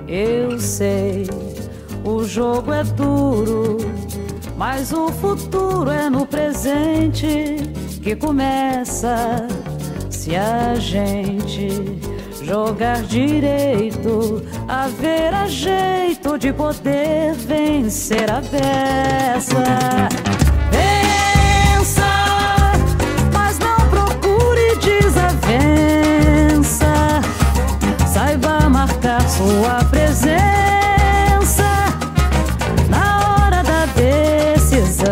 Eu sei, o jogo é duro, mas o futuro é no presente que começa. Se a gente jogar direito, haverá jeito de poder vencer a beça. Pensa, mas não procure desavença. Saiba marcar sua presença na hora da decisão.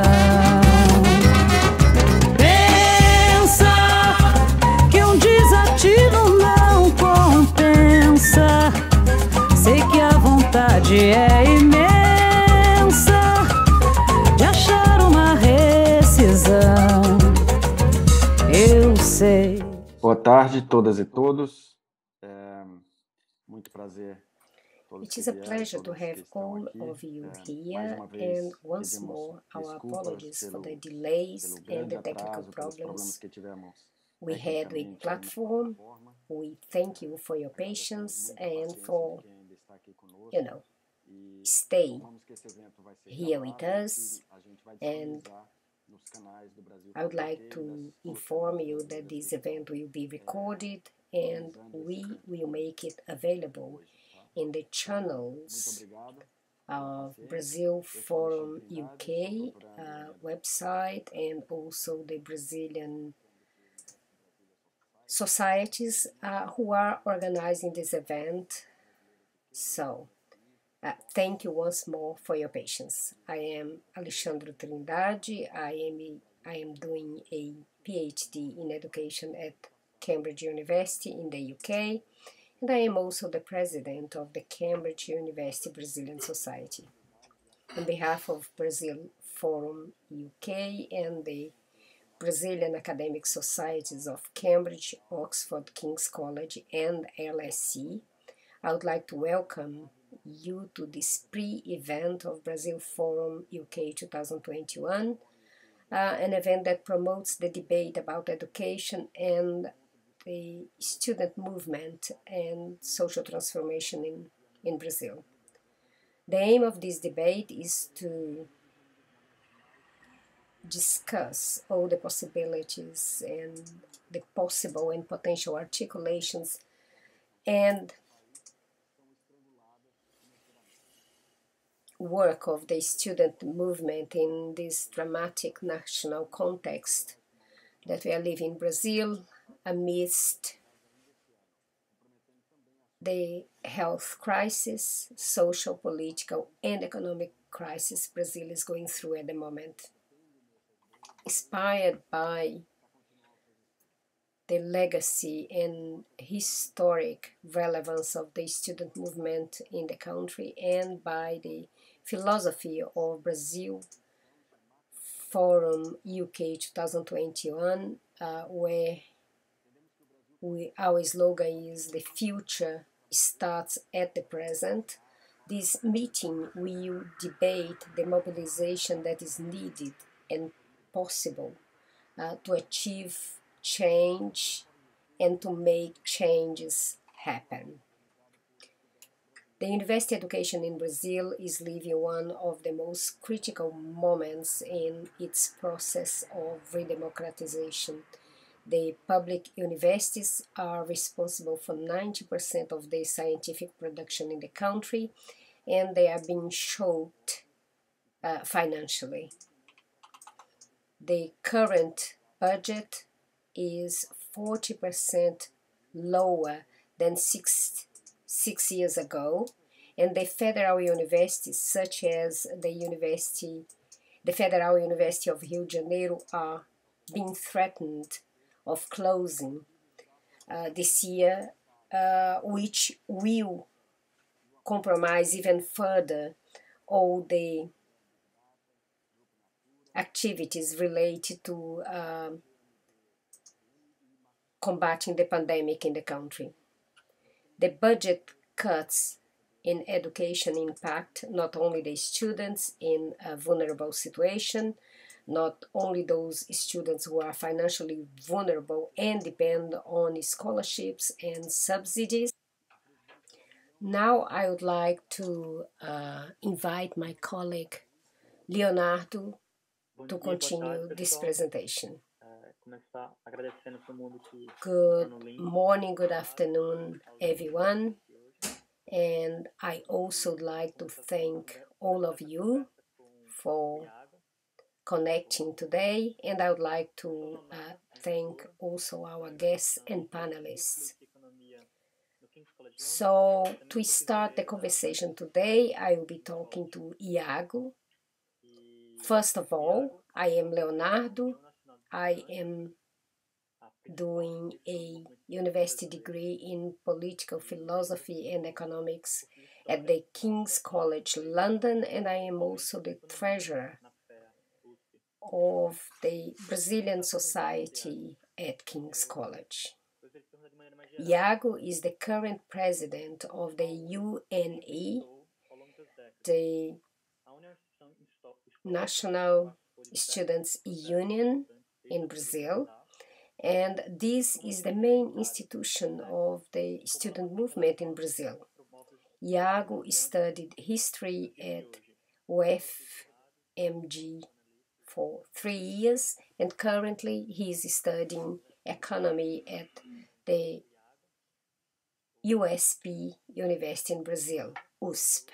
Pensa que um desatino não compensa. Sei que a vontade é imensa de achar uma rescisão. Eu sei. Boa tarde, todas e todos. Muito prazer. It is a pleasure to have all of you here, and once more our apologies for the delays and the technical problems we had with platform. We thank you for your patience and for, staying here with us. And I would like to inform you that this event will be recorded and we will make it available in the channels of Brazil Forum UK website and also the Brazilian societies who are organizing this event. So, thank you once more for your patience. I am Alexandre Trindade. I am doing a PhD in education at Cambridge University in the UK, and I am also the president of the Cambridge University Brazilian Society. On behalf of Brazil Forum UK and the Brazilian Academic Societies of Cambridge, Oxford, King's College and LSE, I would like to welcome you to this pre-event of Brazil Forum UK 2021, an event that promotes the debate about education and the student movement and social transformation in Brazil. The aim of this debate is to discuss all the possibilities and the possible and potential articulations and work of the student movement in this dramatic national context that we are living in Brazil amidst the health crisis, social, political, and economic crisis Brazil is going through at the moment. Inspired by the legacy and historic relevance of the student movement in the country and by the philosophy of Brazil Forum UK 2021, where our slogan is "The future starts at the present." This meeting will debate the mobilization that is needed and possible to achieve change and to make changes happen. The university education in Brazil is living one of the most critical moments in its process of redemocratization. The public universities are responsible for 90% of the scientific production in the country, and they are being choked financially. The current budget is 40% lower than six years ago, and the federal universities, such as the Federal University of Rio de Janeiro, are being threatened of closing this year, which will compromise even further all the activities related to combating the pandemic in the country. The budget cuts in education impact not only the students in a vulnerable situation, not only those students who are financially vulnerable and depend on scholarships and subsidies. Now I would like to invite my colleague Leonardo to continue this presentation. Good morning, good afternoon, everyone. And I also would like to thank all of you for connecting today, and I would like to thank also our guests and panelists. So, to start the conversation today, I will be talking to Iago. First of all, I am Leonardo. I am doing a university degree in political philosophy and economics at the King's College London, and I am also the treasurer of the Brazilian Society at King's College. Iago is the current president of the UNE, the National Students Union in Brazil, and this is the main institution of the student movement in Brazil. Iago studied history at UFMG for 3 years, and currently he is studying economy at the USP University in Brazil, USP.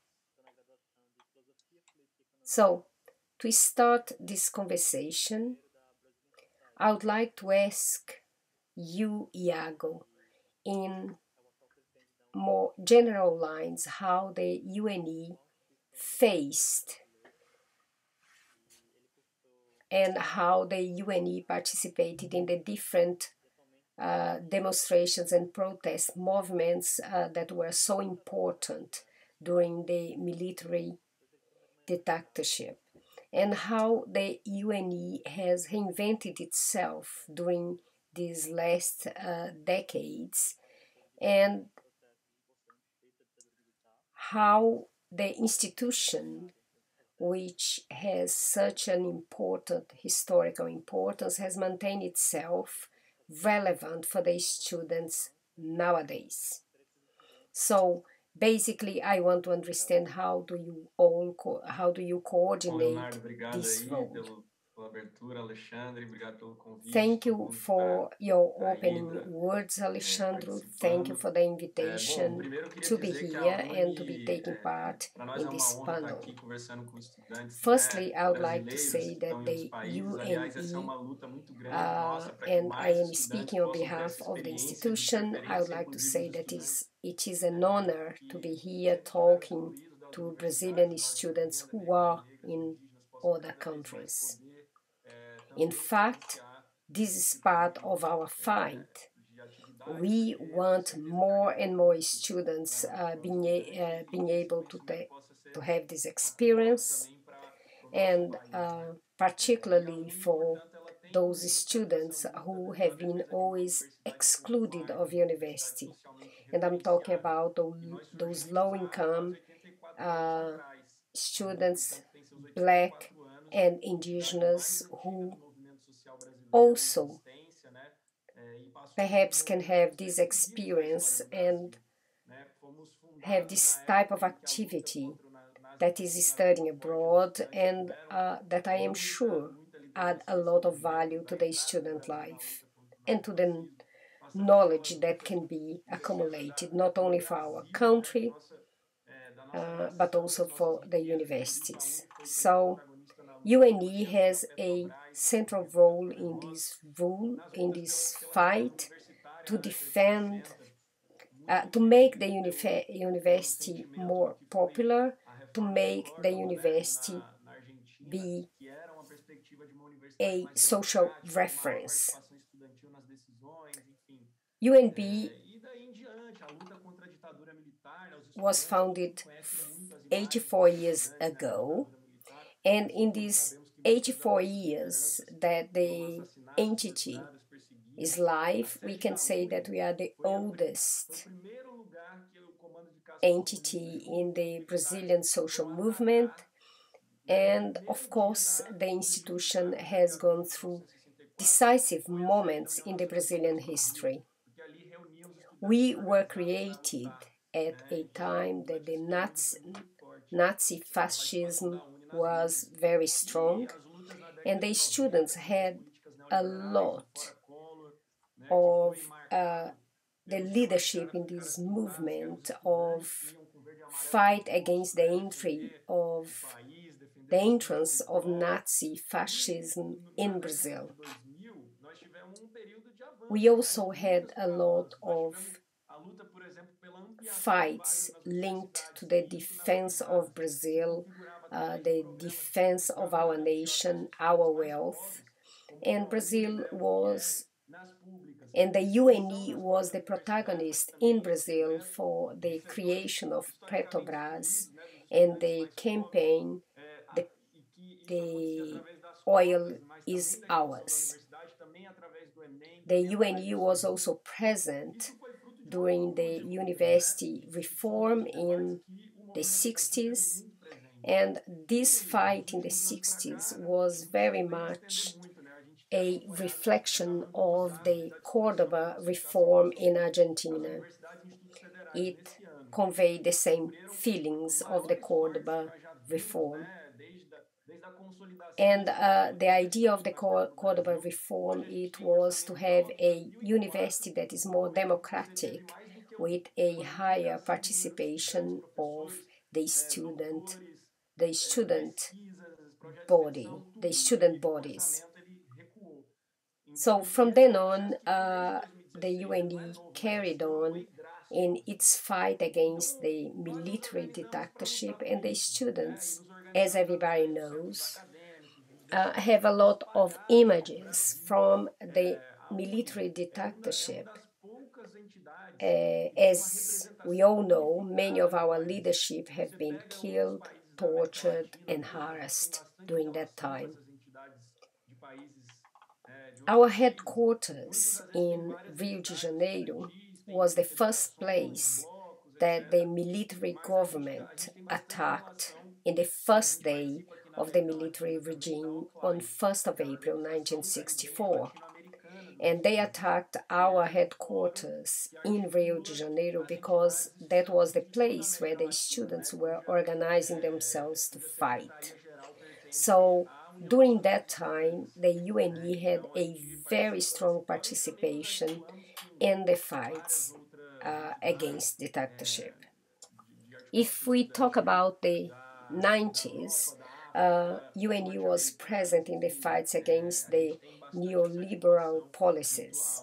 So, to start this conversation, I would like to ask you, Iago, in more general lines, how the UNE faced and how the UNE participated in the different demonstrations and protest movements that were so important during the military dictatorship, and how the UNE has reinvented itself during these last decades, and how the institution, which has such an important historical importance, has maintained itself relevant for the students nowadays. So basically, I want to understand how do you coordinate this role. Thank you for your opening words, Alexandre. Thank you for the invitation to be here and to be taking part in this panel. Firstly, I would like to say that the UNE, and I am speaking on behalf of the institution, I would like to say that it is an honor to be here talking to Brazilian students who are in other countries. In fact, this is part of our fight. We want more and more students being able to have this experience, and particularly for those students who have been always excluded of university. And I'm talking about those low-income students, Black and Indigenous, who also perhaps can have this experience and have this type of activity that is studying abroad, and that I am sure add a lot of value to the student life and to the knowledge that can be accumulated not only for our country but also for the universities. So UNE has a central role in this fight to defend, to make the university more popular, to make the university be a social reference. UNB was founded 84 years ago, and in these 84 years that the entity is live, we can say that we are the oldest entity in the Brazilian social movement. And of course, the institution has gone through decisive moments in the Brazilian history. We were created at a time that the Nazi fascism was very strong, and the students had a lot of the leadership in this movement of fight against the entrance of Nazi fascism in Brazil. We also had a lot of fights linked to the defense of Brazil, the defense of our nation, our wealth, and the UNE was the protagonist in Brazil for the creation of Petrobras and the campaign, the oil is ours. The UNE was also present during the university reform in the 60s, and this fight in the 60s was very much a reflection of the Cordoba reform in Argentina. It conveyed the same feelings of the Cordoba reform. And the idea of the Cordoba reform, it was to have a university that is more democratic, with a higher participation of the student bodies. So from then on, the UNE carried on in its fight against the military dictatorship, and the students, as everybody knows, have a lot of images from the military dictatorship. As we all know, many of our leadership have been killed, tortured, and harassed during that time. Our headquarters in Rio de Janeiro was the first place that the military government attacked in the first day of the military regime on 1st of April 1964. And they attacked our headquarters in Rio de Janeiro because that was the place where the students were organizing themselves to fight. So during that time, the UNE had a very strong participation in the fights against dictatorship. If we talk about the 90s, UNE was present in the fights against the neoliberal policies.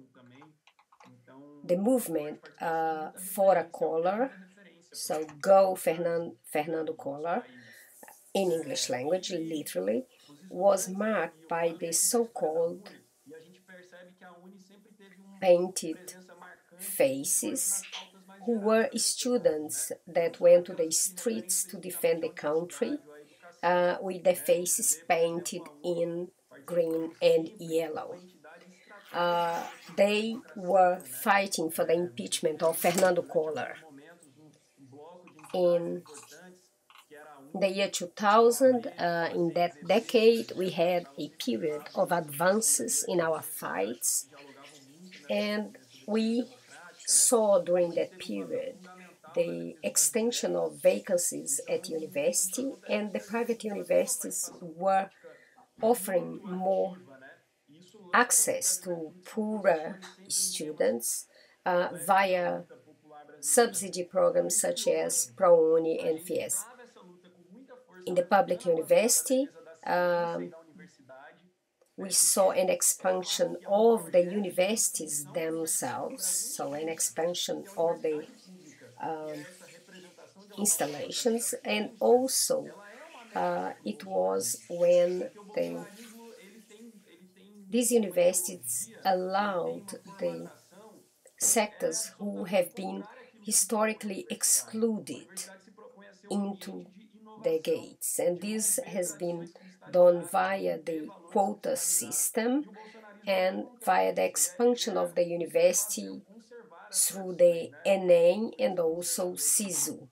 The movement for a Collor, so go Fernando Collor, in English language, literally, was marked by the so-called painted faces, who were students that went to the streets to defend the country, with their faces painted in green and yellow. They were fighting for the impeachment of Fernando Collor. In the year 2000, in that decade, we had a period of advances in our fights, and we saw during that period the extension of vacancies at university, and the private universities were offering more access to poorer students via subsidy programs such as ProUni and FIES. In the public university, we saw an expansion of the universities themselves, so an expansion of the installations, and also it was when these universities allowed the sectors who have been historically excluded into the gates, and this has been done via the quota system and via the expansion of the university through the ENEM and also SISU.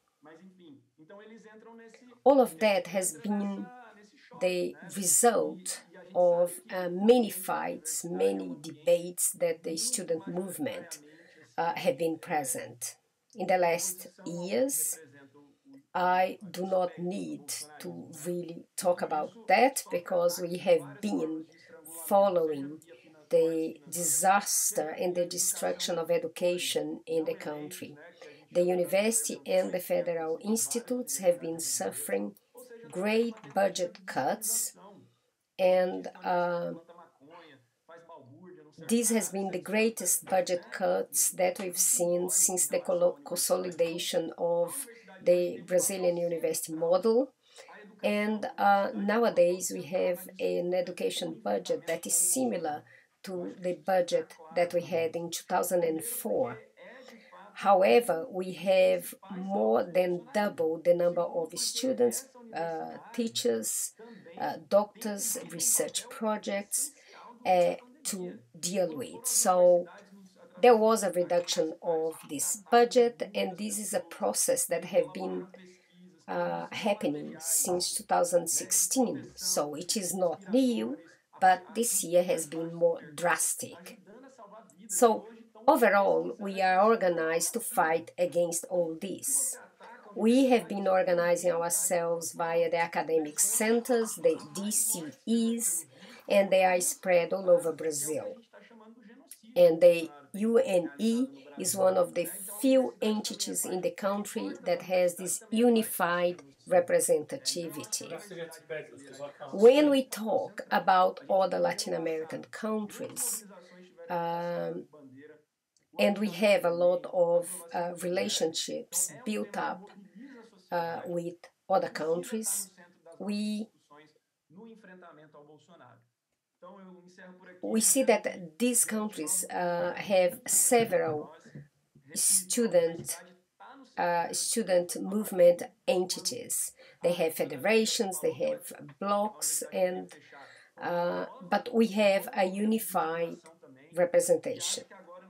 All of that has been the result of many fights, many debates that the student movement have been present. in the last years. I do not need to really talk about that because we have been following the disaster and the destruction of education in the country. The university and the federal institutes have been suffering great budget cuts, and this has been the greatest budget cuts that we've seen since the consolidation of the Brazilian university model. And nowadays we have an education budget that is similar to the budget that we had in 2004. However, we have more than double the number of students, teachers, doctors, research projects to deal with. So there was a reduction of this budget, and this is a process that has been happening since 2016. So it is not new, but this year has been more drastic. So overall, we are organized to fight against all this. We have been organizing ourselves via the academic centers, the DCEs, and they are spread all over Brazil. And the UNE is one of the few entities in the country that has this unified representativity. When we talk about other Latin American countries, and we have a lot of relationships built up with other countries, we see that these countries have several student movement entities. They have federations, they have blocks, and but we have a unified representation.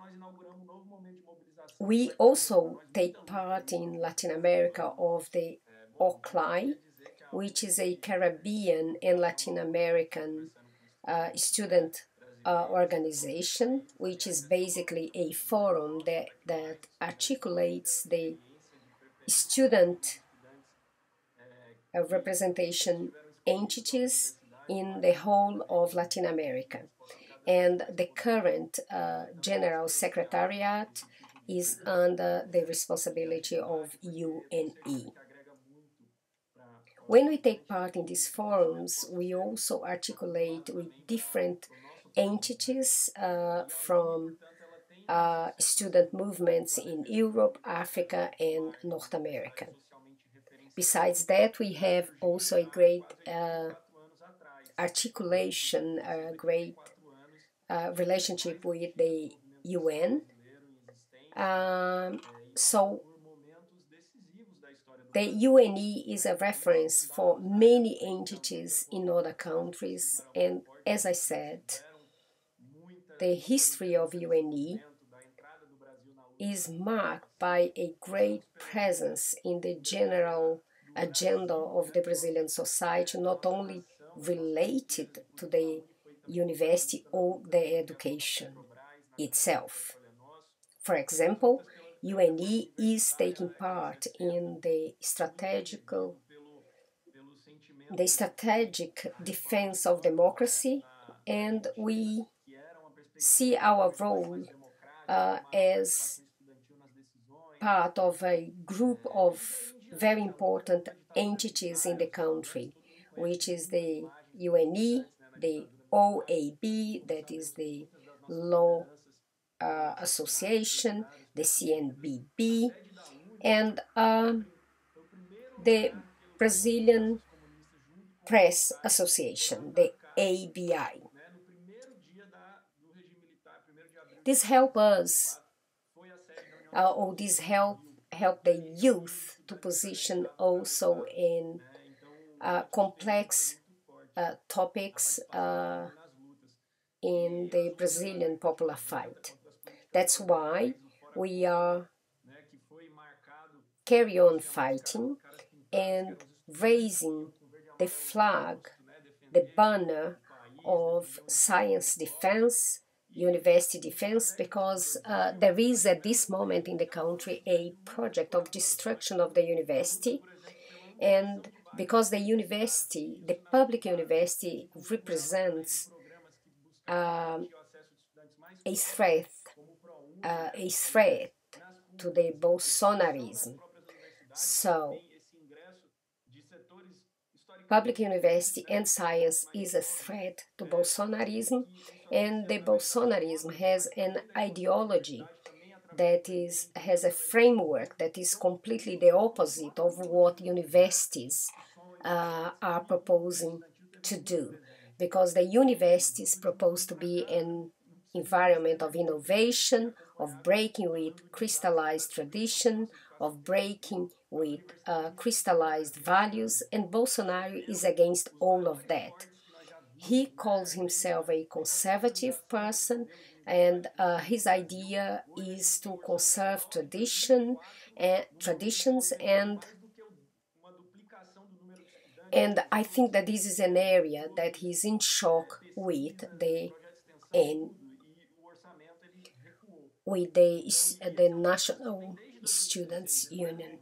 We also take part in Latin America of the OCLAI, which is a Caribbean and Latin American student organization, which is basically a forum that articulates the student representation entities in the whole of Latin America. And the current General Secretariat is under the responsibility of UNE. When we take part in these forums, we also articulate with different entities from student movements in Europe, Africa, and North America. Besides that, we have also a great articulation, a great relationship with the UN. So the UNE is a reference for many entities in other countries, and as I said, the history of UNE is marked by a great presence in the general agenda of the Brazilian society, not only related to the university or the education itself. For example, UNE is taking part in the strategic defense of democracy, and we see our role as part of a group of very important entities in the country, which is the UNE, the OAB, that is the Law Association, the CNBB, and the Brazilian Press Association, the ABI. This help us, or this help the youth to position also in complex topics in the Brazilian popular fight. That's why we are carry on fighting and raising the flag, the banner of science defense university defense, because there is at this moment in the country a project of destruction of the university, and because the university, the public university, represents a threat to the Bolsonarism. So, public university and science is a threat to Bolsonarism, and the Bolsonarism has an ideology that has a framework that is completely the opposite of what universities are proposing to do, because the university is proposed to be an environment of innovation, of breaking with crystallized tradition, of breaking with crystallized values, and Bolsonaro is against all of that. He calls himself a conservative person, and his idea is to conserve traditions, and I think that this is an area that he's in shock with the National Students Union.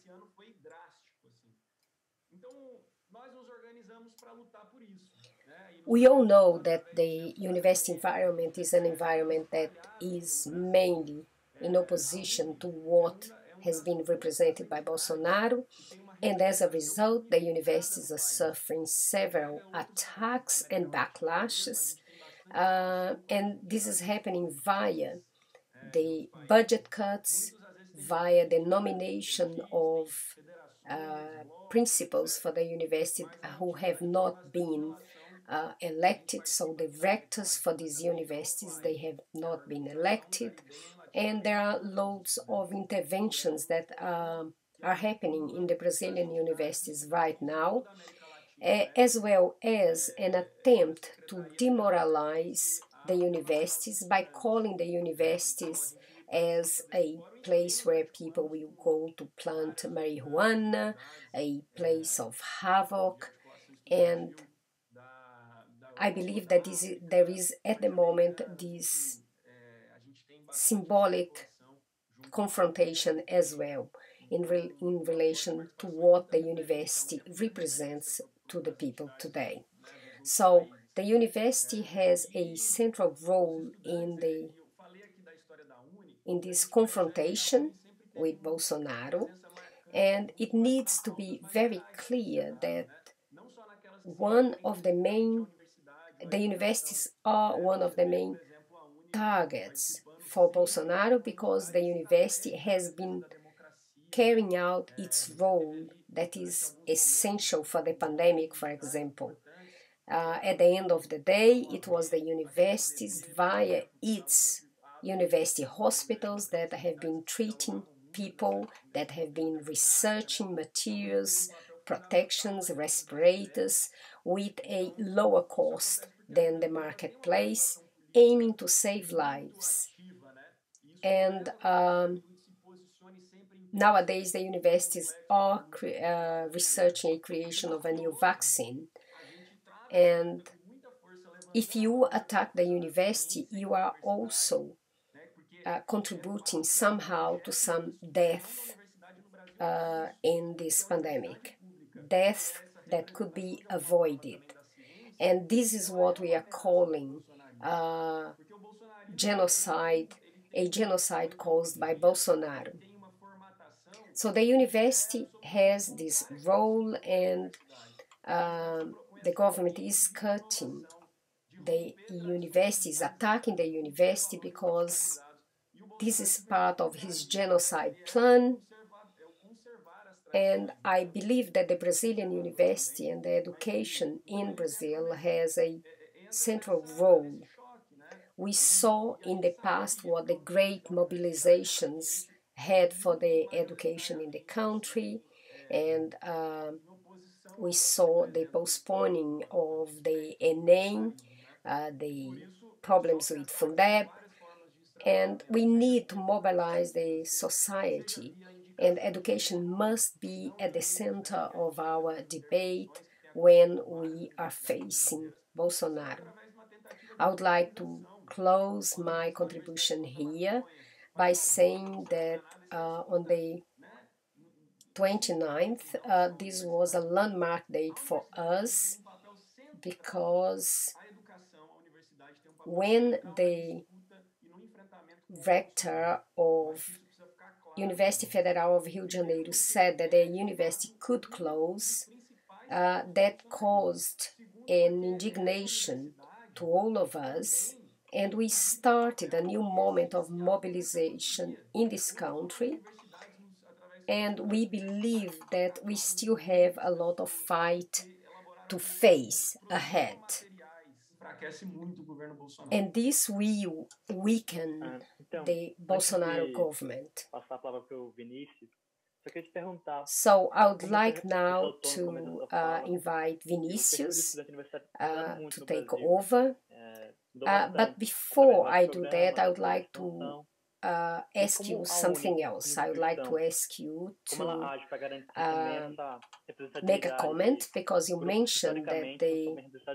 We all know that the university environment is an environment that is mainly in opposition to what has been represented by Bolsonaro, and as a result, the universities are suffering several attacks and backlashes, and this is happening via the budget cuts, via the nomination of principals for the university who have not been elected. So the rectors for these universities, they have not been elected, and there are loads of interventions that are happening in the Brazilian universities right now, as well as an attempt to demoralize the universities by calling the universities as a place where people will go to plant marijuana, a place of havoc, and I believe that there is at the moment this symbolic confrontation as well in relation to what the university represents to the people today. So the university has a central role in this confrontation with Bolsonaro, and it needs to be very clear that the universities are one of the main targets for Bolsonaro, because the university has been carrying out its role that is essential for the pandemic, for example. At the end of the day, it was the universities via its university hospitals that have been treating people, that have been researching materials, protections, respirators with a lower cost than the marketplace, aiming to save lives. And nowadays the universities are researching a creation of a new vaccine. And if you attack the university, you are also contributing somehow to some death in this pandemic, death that could be avoided. And this is what we are calling genocide, a genocide caused by Bolsonaro. So the university has this role, and the government is cutting the university, is attacking the university, because this is part of his genocide plan. And I believe that the Brazilian university and the education in Brazil has a central role. We saw in the past what the great mobilizations had for the education in the country, and we saw the postponing of the ENEM, the problems with Fundeb, and we need to mobilize the society, and education must be at the center of our debate when we are facing Bolsonaro. I would like to close my contribution here by saying that on the 29th, this was a landmark date for us because when the rector of University Federal of Rio de Janeiro said that the university could close, that caused an indignation to all of us, and we started a new moment of mobilization in this country, and we believe that we still have a lot of fight to face ahead. And this will weaken the Bolsonaro government. So I would like now to invite Vinicius to take over. But before I do that, I would like to ask you something else. I would like to ask you to make a comment, because you mentioned that the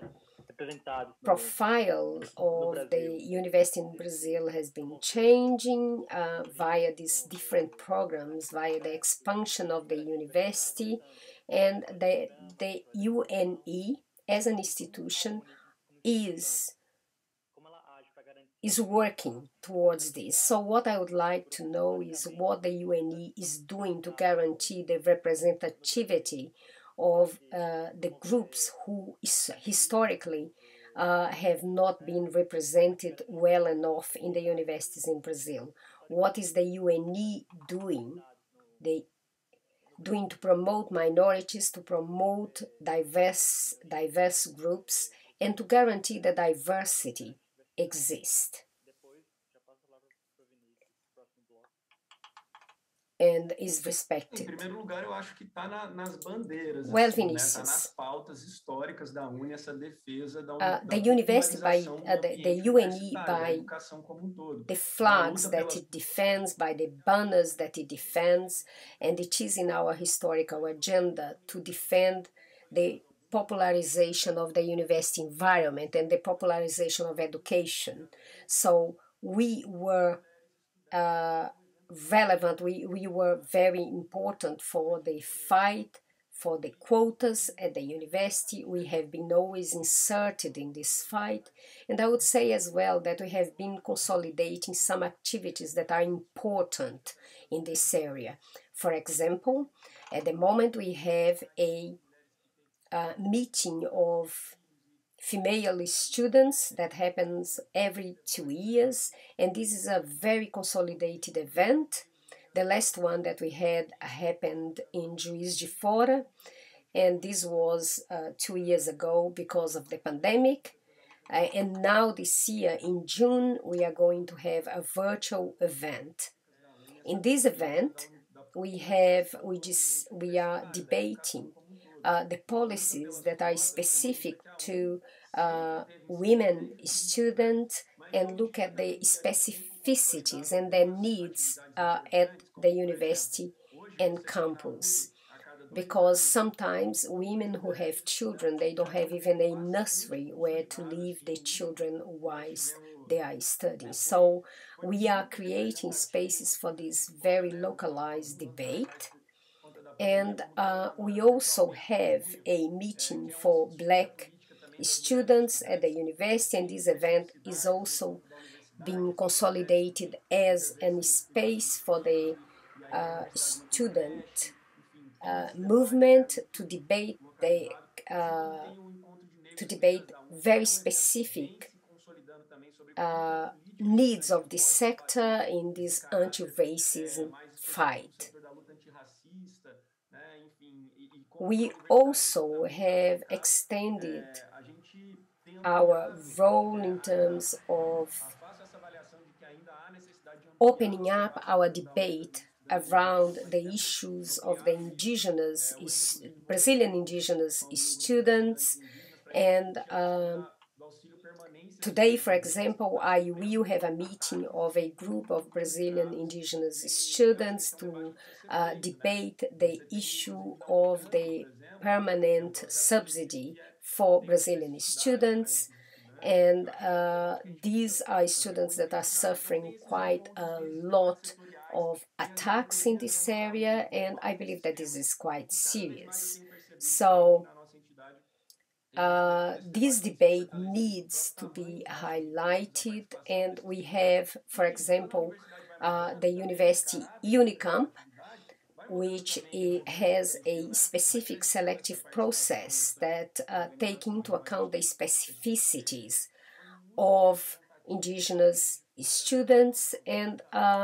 profile of the university in Brazil has been changing via these different programs, via the expansion of the university, and the UNE as an institution is working towards this. So what I would like to know is what the UNE is doing to guarantee the representativity of the groups who historically have not been represented well enough in the universities in Brazil. What is the UNE doing? Doing to promote minorities, to promote diverse groups, and to guarantee that diversity exists and is respected. Em primeiro lugar, eu acho que está nas bandeiras, well, assim, Vinicius, né? Tá nas pautas históricas da UNE essa defesa the university by the UNE by educação como todo. the flags that it defends, by the banners that it defends, and it is in our historical agenda to defend the popularization of the university environment and the popularization of education. So we were relevant, we were very important for the fight for the quotas at the university. We have been always inserted in this fight, and I would say as well that we have been consolidating some activities that are important in this area. For example, at the moment we have a meeting of female students that happens every 2 years, and this is a very consolidated event. The last one that we had happened in Juiz de Fora, and this was 2 years ago because of the pandemic. And now this year in June we are going to have a virtual event. In this event we are debating the policies that are specific to women students and look at the specificities and their needs at the university and campus. Because sometimes women who have children, they don't have even a nursery where to leave the children whilst they are studying. So we are creating spaces for this very localized debate. And we also have a meeting for Black students at the university, and this event is also being consolidated as a space for the student movement to debate very specific needs of the sector in this anti-racism fight. We also have extended our role in terms of opening up our debate around the issues of the Brazilian indigenous students. And today, for example, I will have a meeting of a group of Brazilian indigenous students to debate the issue of the permanent subsidy for Brazilian students. And these are students that are suffering quite a lot of attacks in this area, and I believe that this is quite serious. So this debate needs to be highlighted, and we have, for example, the University Unicamp, which has a specific selective process that take into account the specificities of indigenous students, and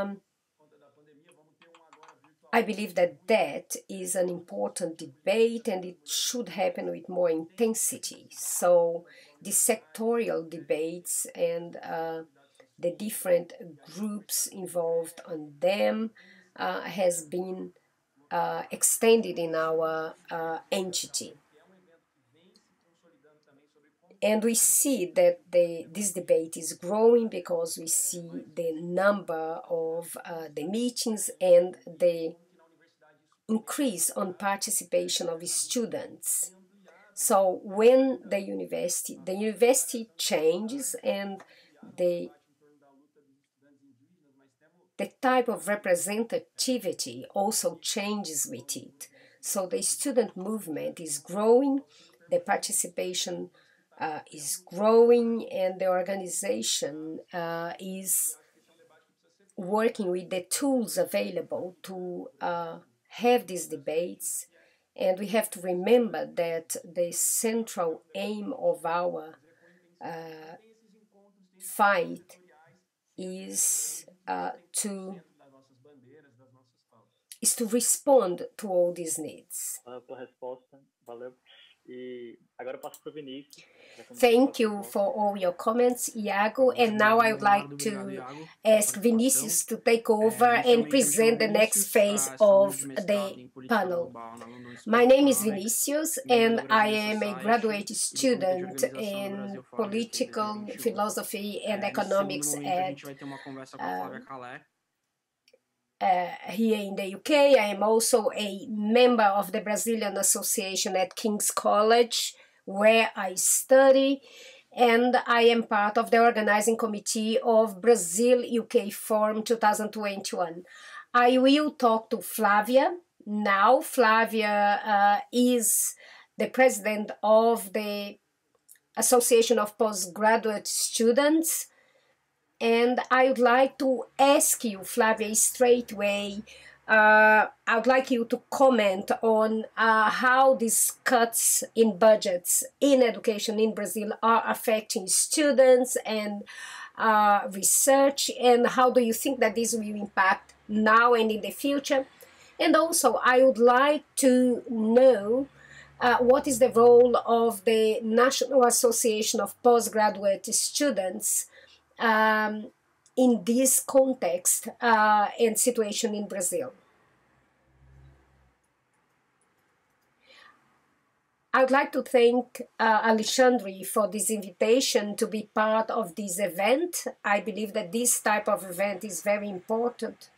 I believe that that is an important debate, and it should happen with more intensity. So the sectorial debates and the different groups involved on them has been extended in our entity. And we see that this debate is growing because we see the number of the meetings and the increase on participation of students. So when the university changes, and the type of representativity also changes with it. So the student movement is growing, the participation is growing, and the organization is working with the tools available to have these debates. And we have to remember that the central aim of our fight is to respond to all these needs. Thank you for all your comments, Iago. And now I would like to ask Vinicius to take over and present the next phase of the panel. My name is Vinicius, and I am a graduate student in political philosophy and economics at here in the UK. I am also a member of the Brazilian Association at King's College, where I study, and I am part of the organizing committee of Brazil UK Forum 2021. I will talk to Flavia now. Flavia is the president of the Association of Postgraduate Students, and I would like to ask you, Flavia, straight away, I would like you to comment on how these cuts in budgets in education in Brazil are affecting students and research, and how do you think that this will impact now and in the future? And also, I would like to know what is the role of the National Association of Postgraduate Students in this context and situation in Brazil. I would like to thank Alexandre for this invitation to be part of this event. I believe that this type of event is very important.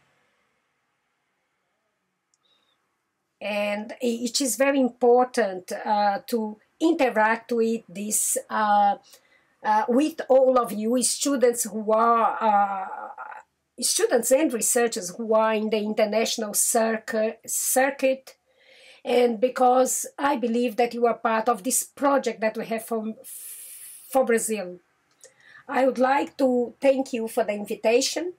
And it is very important to interact with this with all of you, students who are students and researchers who are in the international circuit, and because I believe that you are part of this project that we have for Brazil. I would like to thank you for the invitation.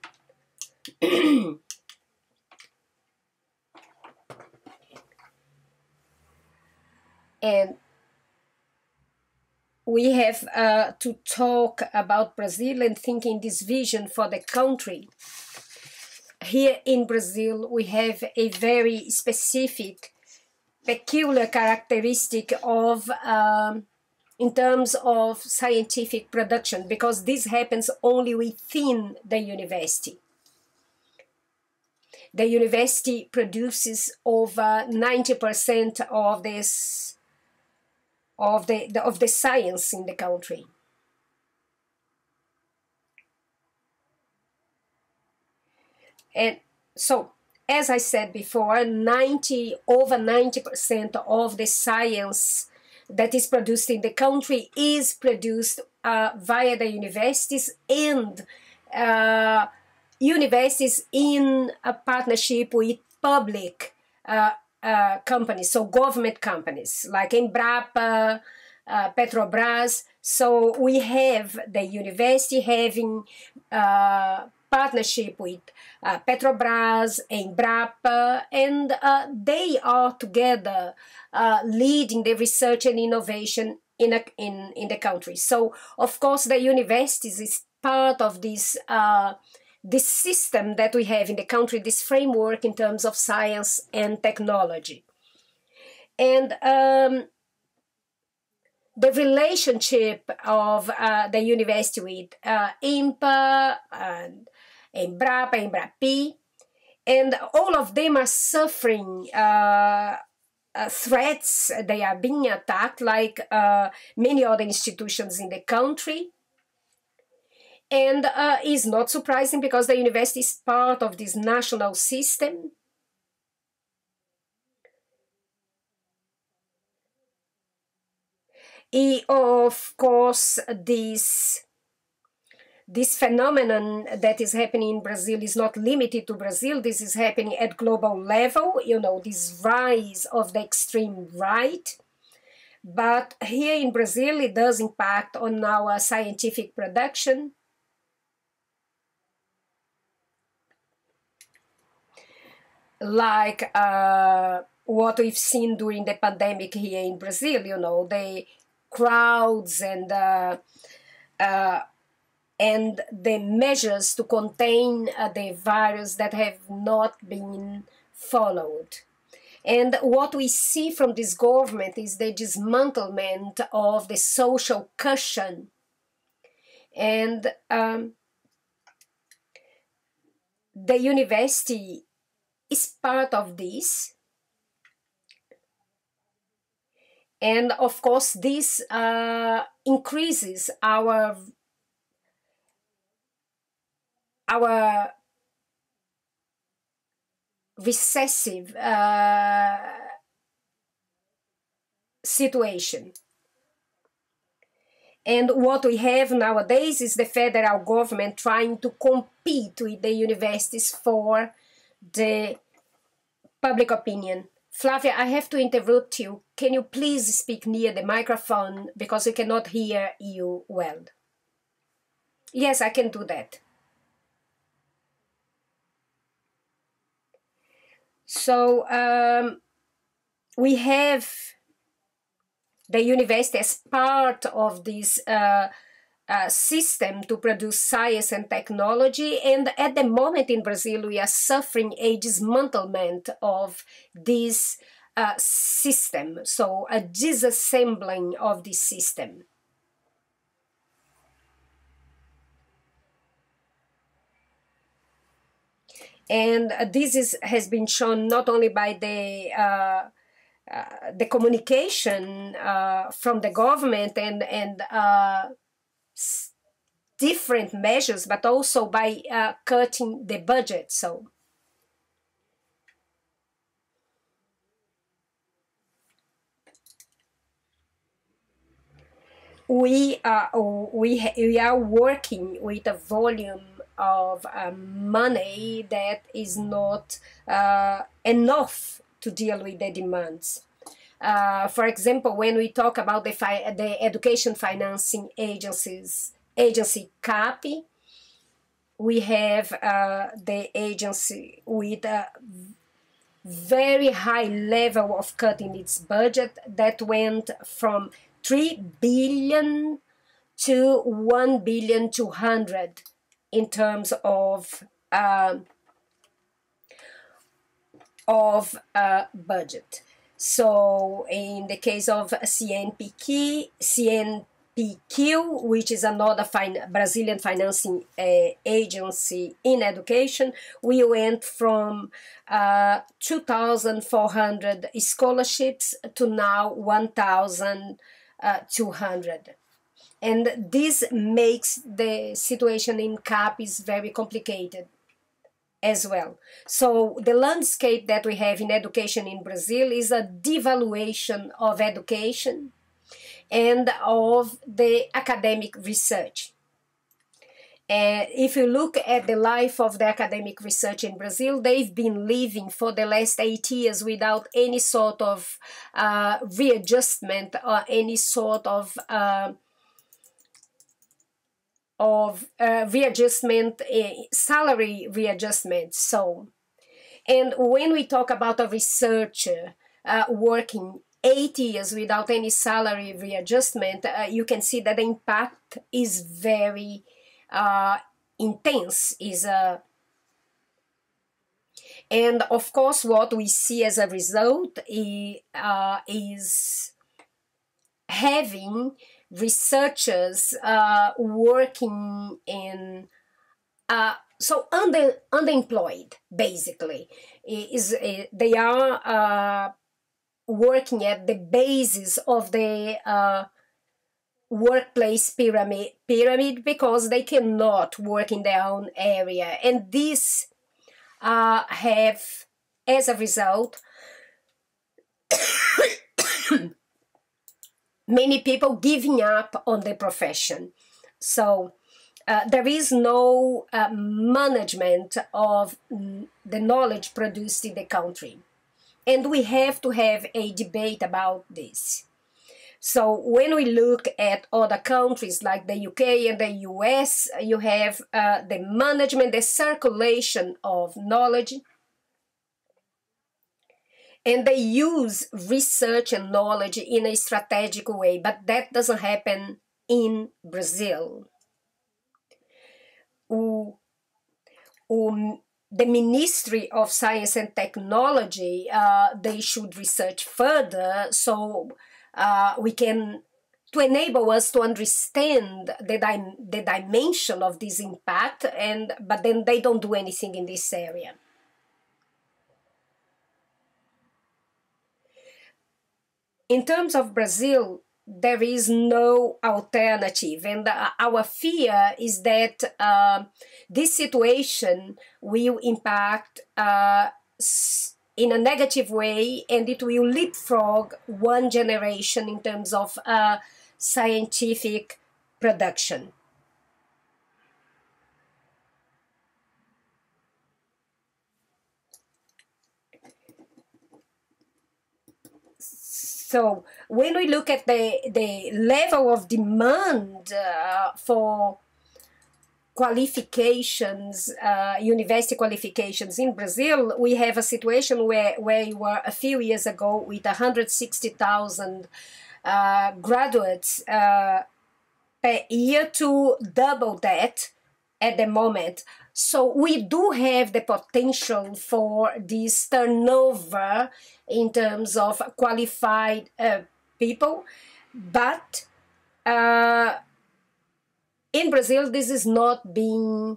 And we have to talk about Brazil and thinking this vision for the country. Here in Brazil, we have a very specific, peculiar characteristic of, in terms of scientific production, because this happens only within the university. The university produces over 90% of this of the science in the country. And so, as I said before, over 90% of the science that is produced in the country is produced via the universities, and universities in a partnership with public companies, so government companies like Embrapa, Petrobras. So we have the university having partnership with Petrobras, Embrapa, and they are together leading the research and innovation in the country. So of course the universities is part of this this system that we have in the country, this framework in terms of science and technology. And the relationship of the university with IMPA and Embrapa, Embrapi, and all of them are suffering threats. They are being attacked like many other institutions in the country. And is not surprising because the university is part of this national system. Of course, this phenomenon that is happening in Brazil is not limited to Brazil. This is happening at global level, you know, this rise of the extreme right. But here in Brazil, it does impact on our scientific production. Like what we've seen during the pandemic here in Brazil, you know, the crowds and the measures to contain the virus that have not been followed. And what we see from this government is the dismantlement of the social cushion. And the university is part of this. And of course, this increases our recessive situation. And what we have nowadays is the federal government trying to compete with the universities for the public opinion. Flavia, I have to interrupt you. Can you please speak near the microphone because we cannot hear you well? Yes, I can do that. So we have the university as part of this system to produce science and technology, and at the moment in Brazil we are suffering a dismantlement of this system, so a disassembling of this system. And this has been shown not only by the communication from the government and different measures, but also by cutting the budget. So we are working with a volume of money that is not enough to deal with the demands. For example, when we talk about the education financing agency CAPI, we have the agency with a very high level of cutting its budget that went from 3 billion to 1,200,000,000 in terms of budget. So in the case of CNPq, which is another Brazilian financing agency in education, we went from 2,400 scholarships to now 1,200. And this makes the situation in CAPES very complicated as well. So the landscape that we have in education in Brazil is a devaluation of education, and of the academic research. And if you look at the life of the academic research in Brazil, they've been living for the last 8 years without any sort of readjustment or any sort of readjustment, salary readjustment. So, and when we talk about a researcher working 8 years without any salary readjustment, you can see that the impact is very intense. And of course, what we see as a result is having researchers working in so underemployed, basically. They are working at the basis of the workplace pyramid because they cannot work in their own area, and this have as a result many people giving up on the profession. So there is no management of the knowledge produced in the country, and we have to have a debate about this. So when we look at other countries like the UK and the US, you have the management, the circulation of knowledge, and they use research and knowledge in a strategic way, but that doesn't happen in Brazil. The Ministry of Science and Technology, they should research further so we can, to enable us to understand the dimension of this impact, but then they don't do anything in this area. In terms of Brazil, there is no alternative, and our fear is that this situation will impact in a negative way, and it will leapfrog one generation in terms of scientific production. So when we look at the level of demand for qualifications, university qualifications in Brazil, we have a situation where we were a few years ago with 160,000 graduates per year to double that at the moment. So we do have the potential for this turnover in terms of qualified people, but in Brazil this is not being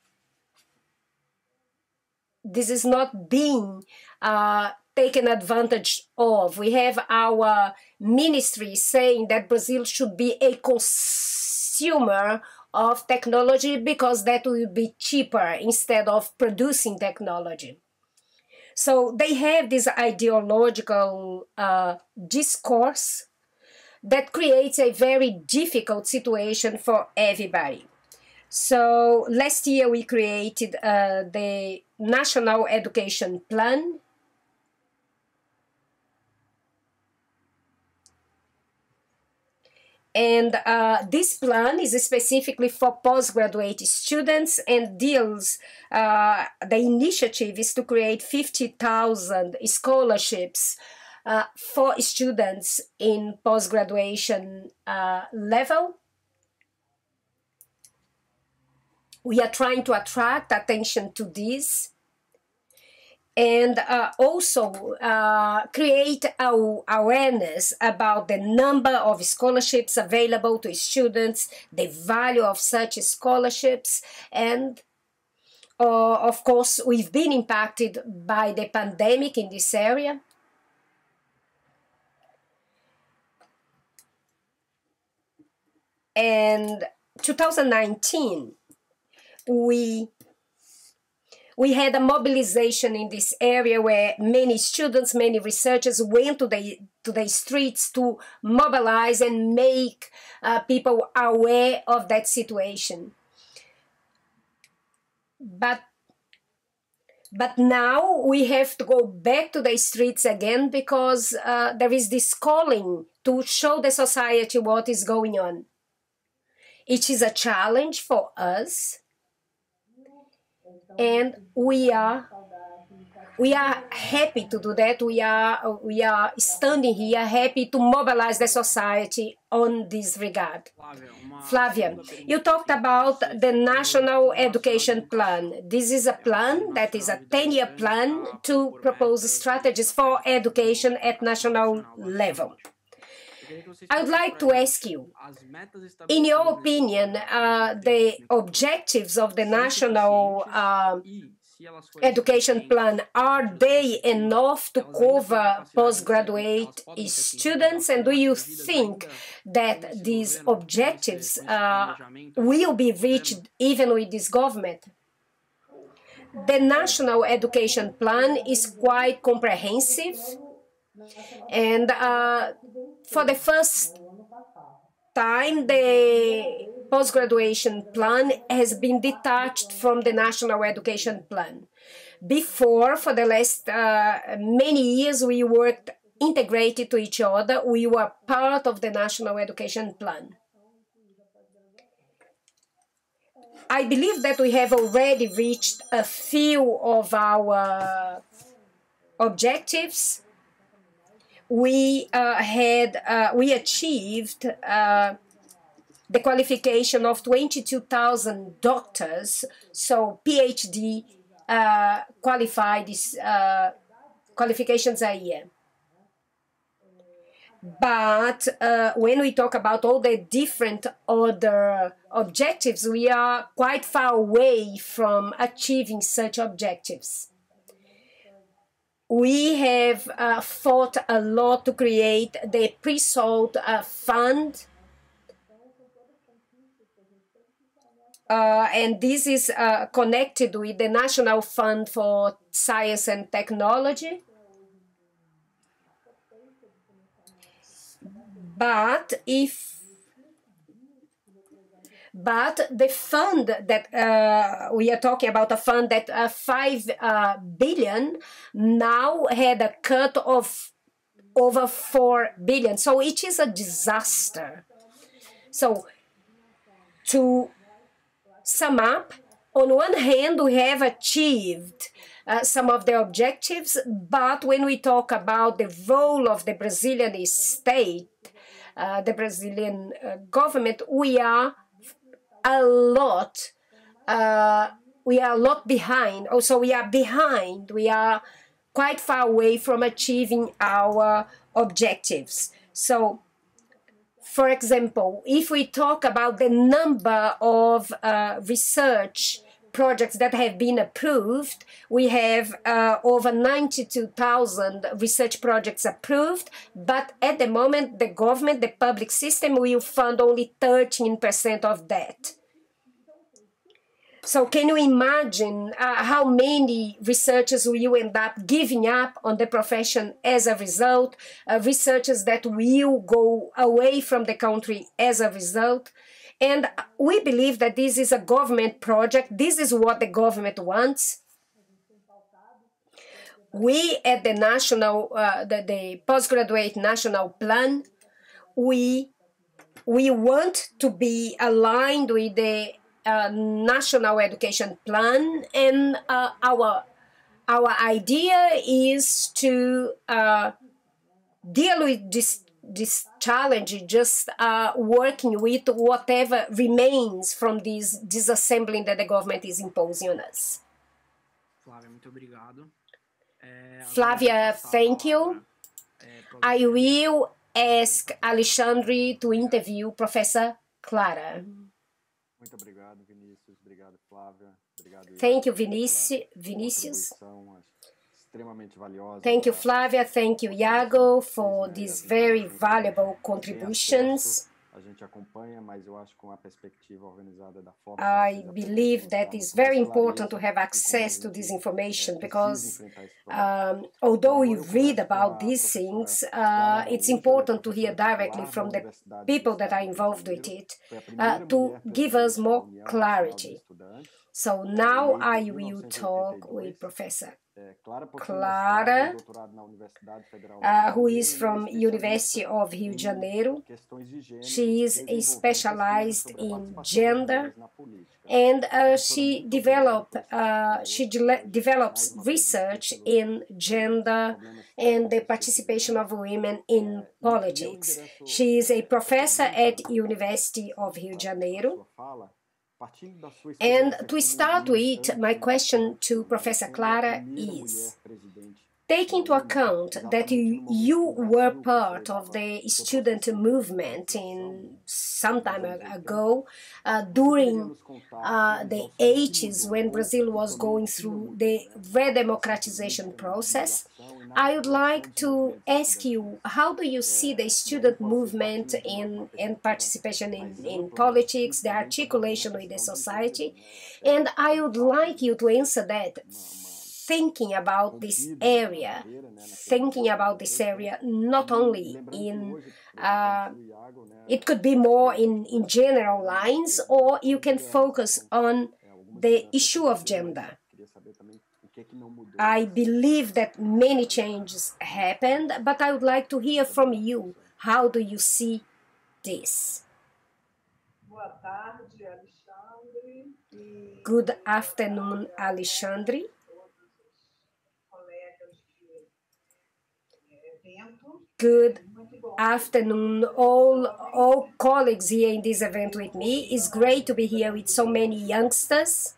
taken advantage of. We have our ministry saying that Brazil should be a consumer of technology because that will be cheaper instead of producing technology. So they have this ideological discourse that creates a very difficult situation for everybody. So last year we created the National Education Plan, and this plan is specifically for postgraduate students and deals, the initiative is to create 50,000 scholarships for students in post-graduation level. We are trying to attract attention to this, and also create awareness about the number of scholarships available to students, the value of such scholarships, and of course we've been impacted by the pandemic in this area. And 2019, we we had a mobilization in this area where many students, many researchers went to the streets to mobilize and make people aware of that situation. But now we have to go back to the streets again because there is this calling to show the society what is going on. It is a challenge for us, and we are happy to do that. We are standing here happy to mobilize the society on this regard. Flavia, you talked about the National Education Plan. This is a plan that is a 10-year plan to propose strategies for education at national level. I would like to ask you, in your opinion, the objectives of the National Education Plan, are they enough to cover postgraduate students? And do you think that these objectives will be reached even with this government? The National Education Plan is quite comprehensive, and for the first time, the post-graduation plan has been detached from the National Education Plan. Before, for the last many years, we worked integrated to each other. We were part of the National Education Plan. I believe that we have already reached a few of our objectives. We achieved the qualification of 22,000 doctors, so PhD qualified qualifications a year. But when we talk about all the different other objectives, we are quite far away from achieving such objectives. We have fought a lot to create the pre-sold fund, and this is connected with the National Fund for Science and Technology. But the fund that we are talking about, a fund that 5 billion, now had a cut of over 4 billion. So it is a disaster. So to sum up, on one hand, we have achieved some of the objectives, but when we talk about the role of the Brazilian state, the Brazilian government, we are a lot behind. Also, we are behind. We are quite far away from achieving our objectives. So, for example, if we talk about the number of research projects that have been approved, we have over 92,000 research projects approved, but at the moment, the government, the public system, will fund only 13% of that. So can you imagine how many researchers will end up giving up on the profession as a result, researchers that will go away from the country as a result? And we believe that this is a government project. This is what the government wants. We at the national, the postgraduate national plan, we want to be aligned with the national education plan, and our idea is to deal with this challenge, just working with whatever remains from this disassembling that the government is imposing on us. Flávia, muito obrigado. Flavia, thank you. I will ask Alexandre to interview Professor Clara. Muito obrigado, Vinícius. Obrigado, Flávia. Obrigado, thank you, Vinícius. Extremamente valiosa. Thank you, Flavia. Thank you, Iago, for these very valuable contributions. I believe that it's very important to have access to this information because although we read about these things, it's important to hear directly from the people that are involved with it to give us more clarity. So now I will talk with Professor Clara, who is from University of Rio de Janeiro. She is specialized in gender, and she develops research in gender and the participation of women in politics. She is a professor at University of Rio de Janeiro. And to start with, my question to Professor Clara is, take into account that you were part of the student movement in some time ago, during the 80s when Brazil was going through the redemocratization process. I would like to ask you, how do you see the student movement and participation in politics, the articulation with the society? And I would like you to answer that thinking about this area not only in, it could be more in general lines, or you can focus on the issue of gender. I believe that many changes happened, but I would like to hear from you. How do you see this? Good afternoon, Alexandre. Good afternoon, all colleagues here in this event with me. It's great to be here with so many youngsters.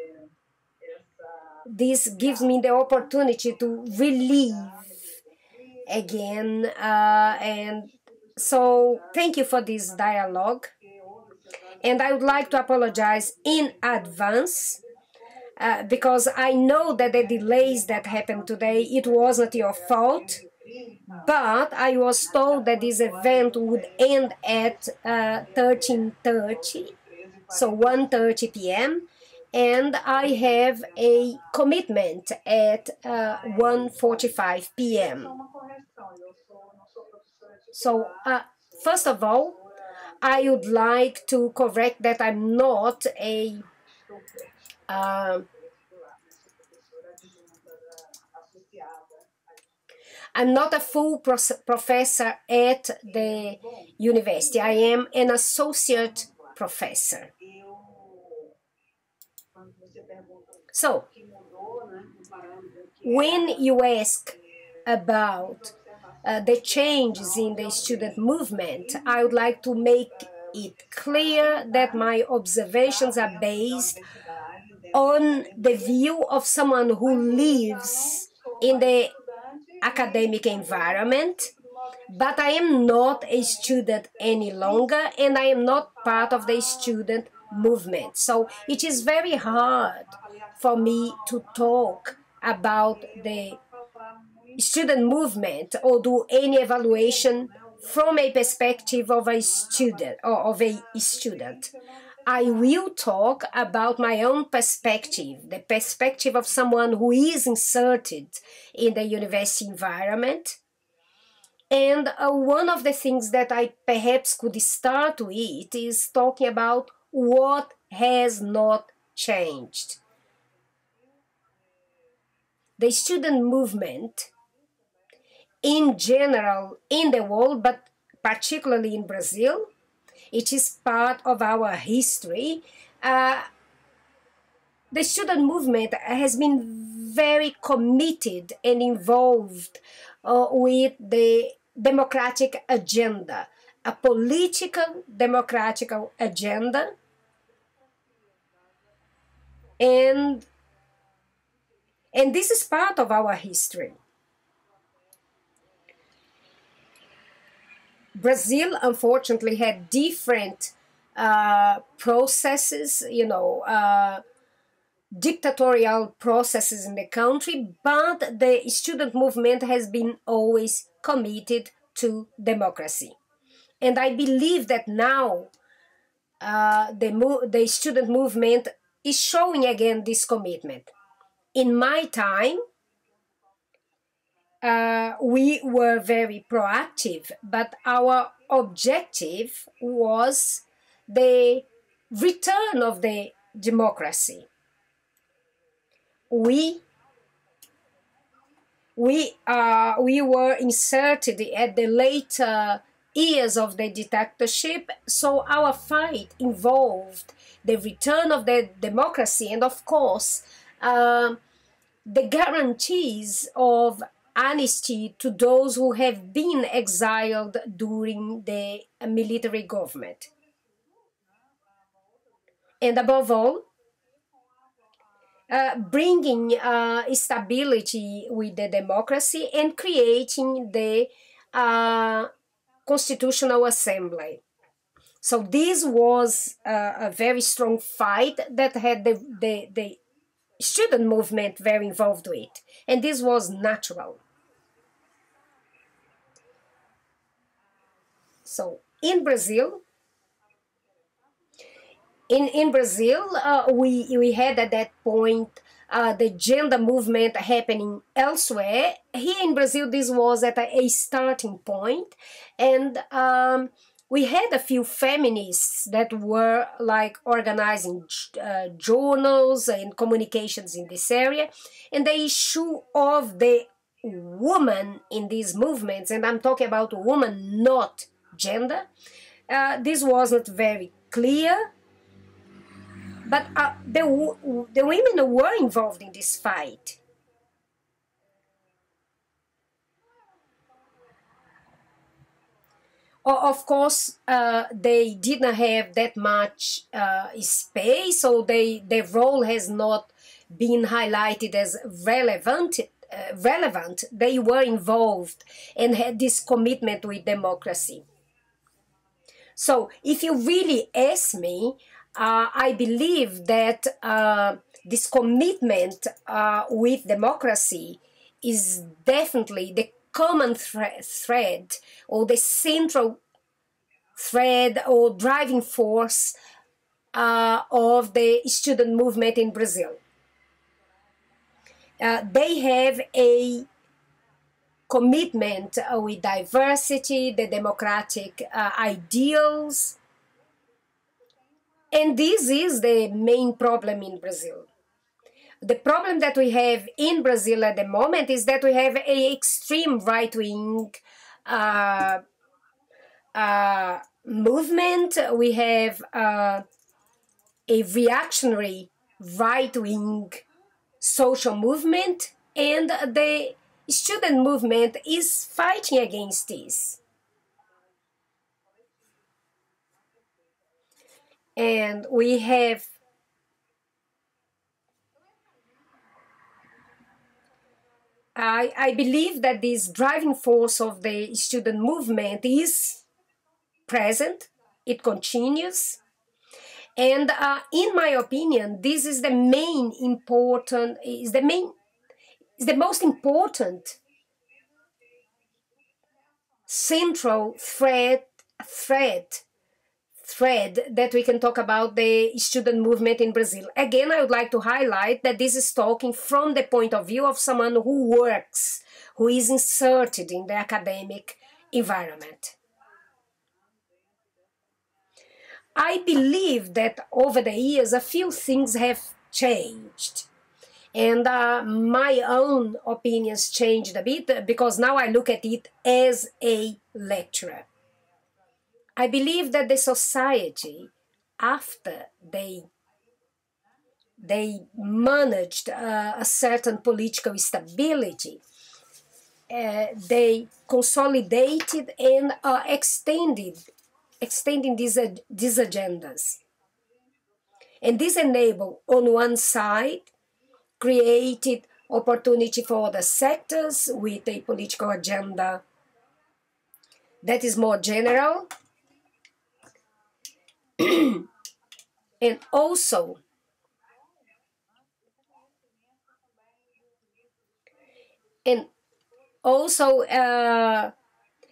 This gives me the opportunity to relive again, and so thank you for this dialogue. And I would like to apologize in advance because I know that the delays that happened today, it wasn't your fault. But I was told that this event would end at 13:30, so 1:30 p.m., and I have a commitment at 1:45 p.m. So, first of all, I would like to correct that I'm not a I'm not a full professor at the university. I am an associate professor. So, when you ask about the changes in the student movement, I would like to make it clear that my observations are based on the view of someone who lives in the academic environment, but I am not a student any longer, and I am not part of the student movement. So it is very hard for me to talk about the student movement or do any evaluation from a perspective of a student or of a student. I will talk about my own perspective, the perspective of someone who is inserted in the university environment. And one of the things that I perhaps could start with is talking about what has not changed. The student movement in general in the world, but particularly in Brazil, it is part of our history. The student movement has been very committed and involved with the democratic agenda, a political democratic agenda, and this is part of our history. Brazil, unfortunately, had different processes, dictatorial processes in the country, but the student movement has been always committed to democracy. And I believe that now the student movement is showing again this commitment. In my time, we were very proactive, but our objective was the return of the democracy. We were inserted at the later years of the dictatorship, so our fight involved the return of the democracy and, of course, the guarantees of amnesty to those who have been exiled during the military government. And above all, bringing stability with the democracy and creating the Constitutional Assembly. So this was a very strong fight that had the student movement very involved with, and this was natural. So in Brazil, in Brazil, we had at that point the gender movement happening elsewhere. Here in Brazil, this was at a starting point, and we had a few feminists that were like organizing journals and communications in this area, and the issue of the woman in these movements, and I'm talking about woman, not gender, this wasn't very clear. But the women were involved in this fight. Of course, they didn't have that much space, so their role has not been highlighted as relevant. They were involved and had this commitment with democracy. So if you really ask me, I believe that this commitment with democracy is definitely the common thread or the central thread or driving force of the student movement in Brazil. They have a commitment with diversity, the democratic ideals, and this is the main problem in Brazil. The problem that we have in Brazil at the moment is that we have an extreme right-wing movement. We have a reactionary right-wing social movement, and the student movement is fighting against this. And we have I believe that this driving force of the student movement is present, it continues, and in my opinion, this is the most important central thread that we can talk about the student movement in Brazil. Again, I would like to highlight that this is talking from the point of view of someone who works, who is inserted in the academic environment. I believe that over the years, a few things have changed. And my own opinions changed a bit because now I look at it as a lecturer. I believe that the society, after they managed a certain political stability, they consolidated and extending these agendas. And this enabled, on one side, created opportunity for other sectors with a political agenda that is more general, and also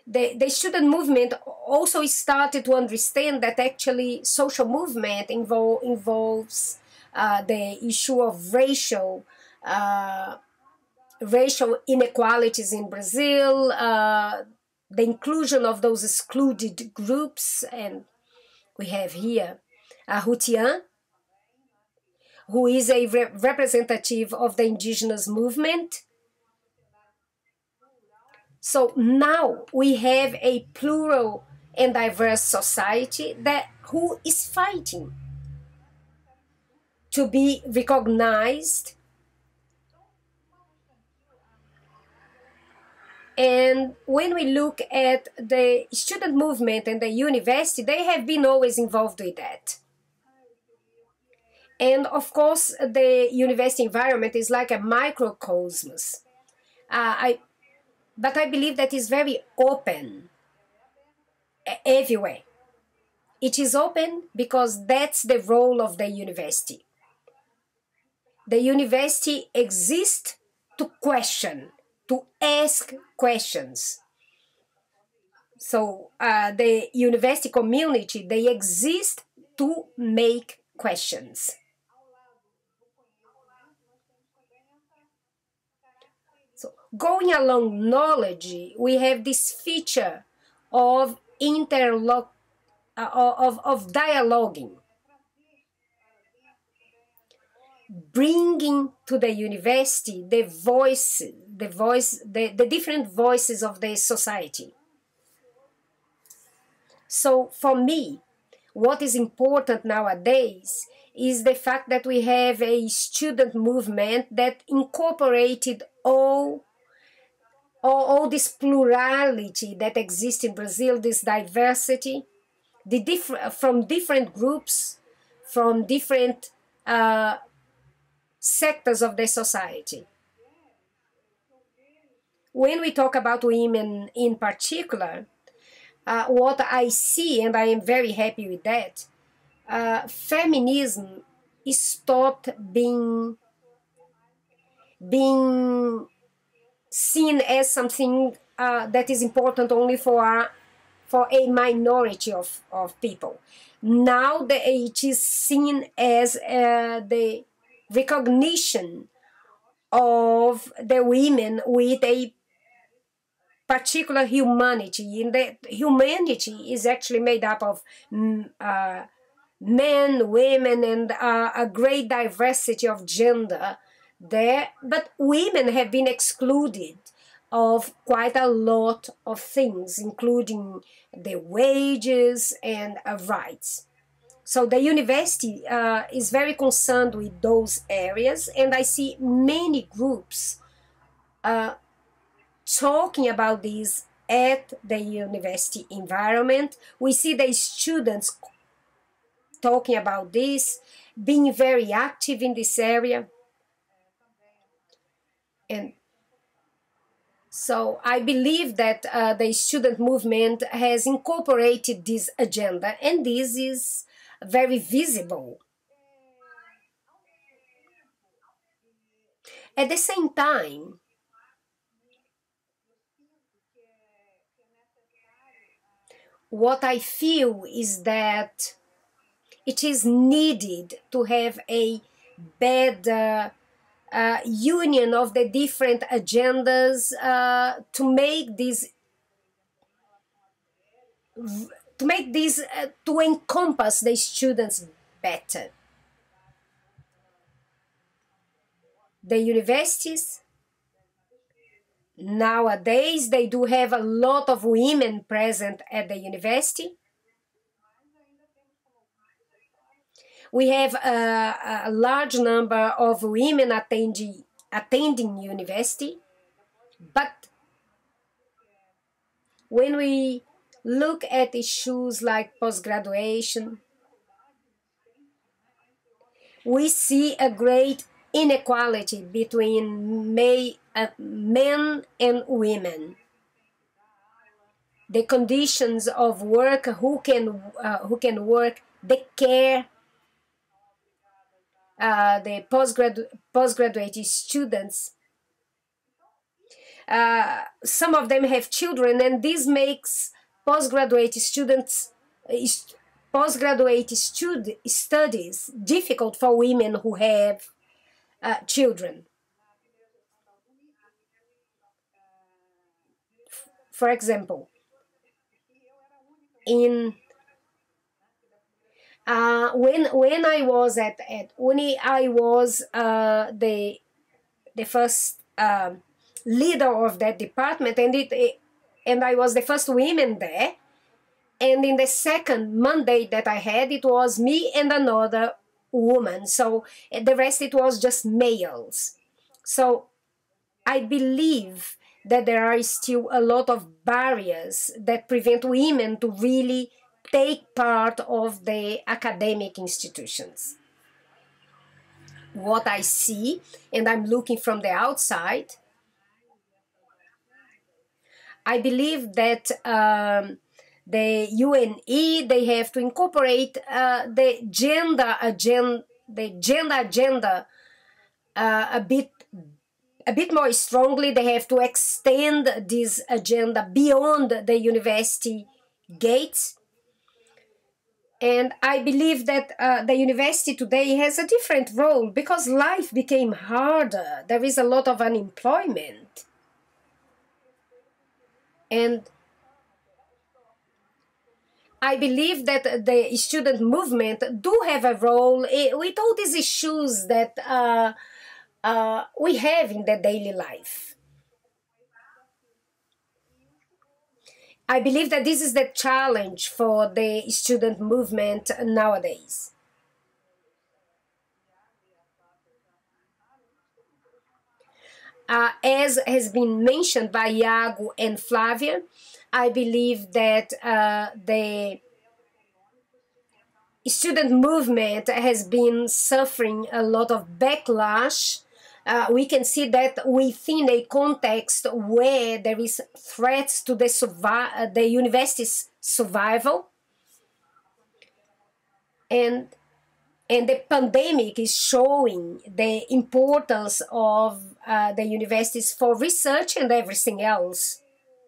the student movement also started to understand that actually social movement involves the issue of racial inequalities in Brazil, the inclusion of those excluded groups. And we have here Rutian, who is a representative of the indigenous movement. So now we have a plural and diverse society who is fighting to be recognized. And when we look at the student movement and the university, they have been always involved with that. And of course, the university environment is like a microcosmos. But I believe that is very open everywhere. It is open because that's the role of the university. The university exists to question, to ask questions. So the university community, they exist to make questions. So going along knowledge, we have this feature of dialoguing, bringing to the university the different voices of the society. So for me, what is important nowadays is the fact that we have a student movement that incorporated all this plurality that exists in Brazil, this diversity, from different groups, from different sectors of the society. When we talk about women in particular, what I see, and I am very happy with that, feminism stopped being seen as something that is important only for a minority of people. Now it is seen as the recognition of the women with a particular humanity, and that humanity is actually made up of men, women, and a great diversity of gender there, but women have been excluded of quite a lot of things, including the wages and rights. So the university is very concerned with those areas, and I see many groups talking about this at the university environment. We see the students talking about this, being very active in this area. And so I believe that the student movement has incorporated this agenda, and this is very visible. At the same time, what I feel is that it is needed to have a better union of the different agendas to make this to encompass the students better. The universities nowadays, they do have a lot of women present at the university. We have a large number of women attending university, but when we look at issues like post-graduation, we see a great inequality between men and women. The conditions of work, who can work, the care, the postgraduate students. some of them have children, and this makes postgraduate studies difficult for women who have children. For example, in when I was at uni, I was the first leader of that department, and I was the first woman there. And in the second mandate that I had, it was me and another woman. So the rest, it was just males. So I believe that there are still a lot of barriers that prevent women to really take part of the academic institutions. What I see, and I'm looking from the outside, I believe that the UNE, they have to incorporate the gender agenda a bit more strongly. They have to extend this agenda beyond the university gates. And I believe that the university today has a different role because life became harder. There is a lot of unemployment. And I believe that the student movement do have a role with all these issues that we have in the daily life. I believe that this is the challenge for the student movement nowadays. As has been mentioned by Iago and Flavia, I believe that the student movement has been suffering a lot of backlash. We can see that within a context where there is threats to the university's survival, and the pandemic is showing the importance of the universities for research and everything else.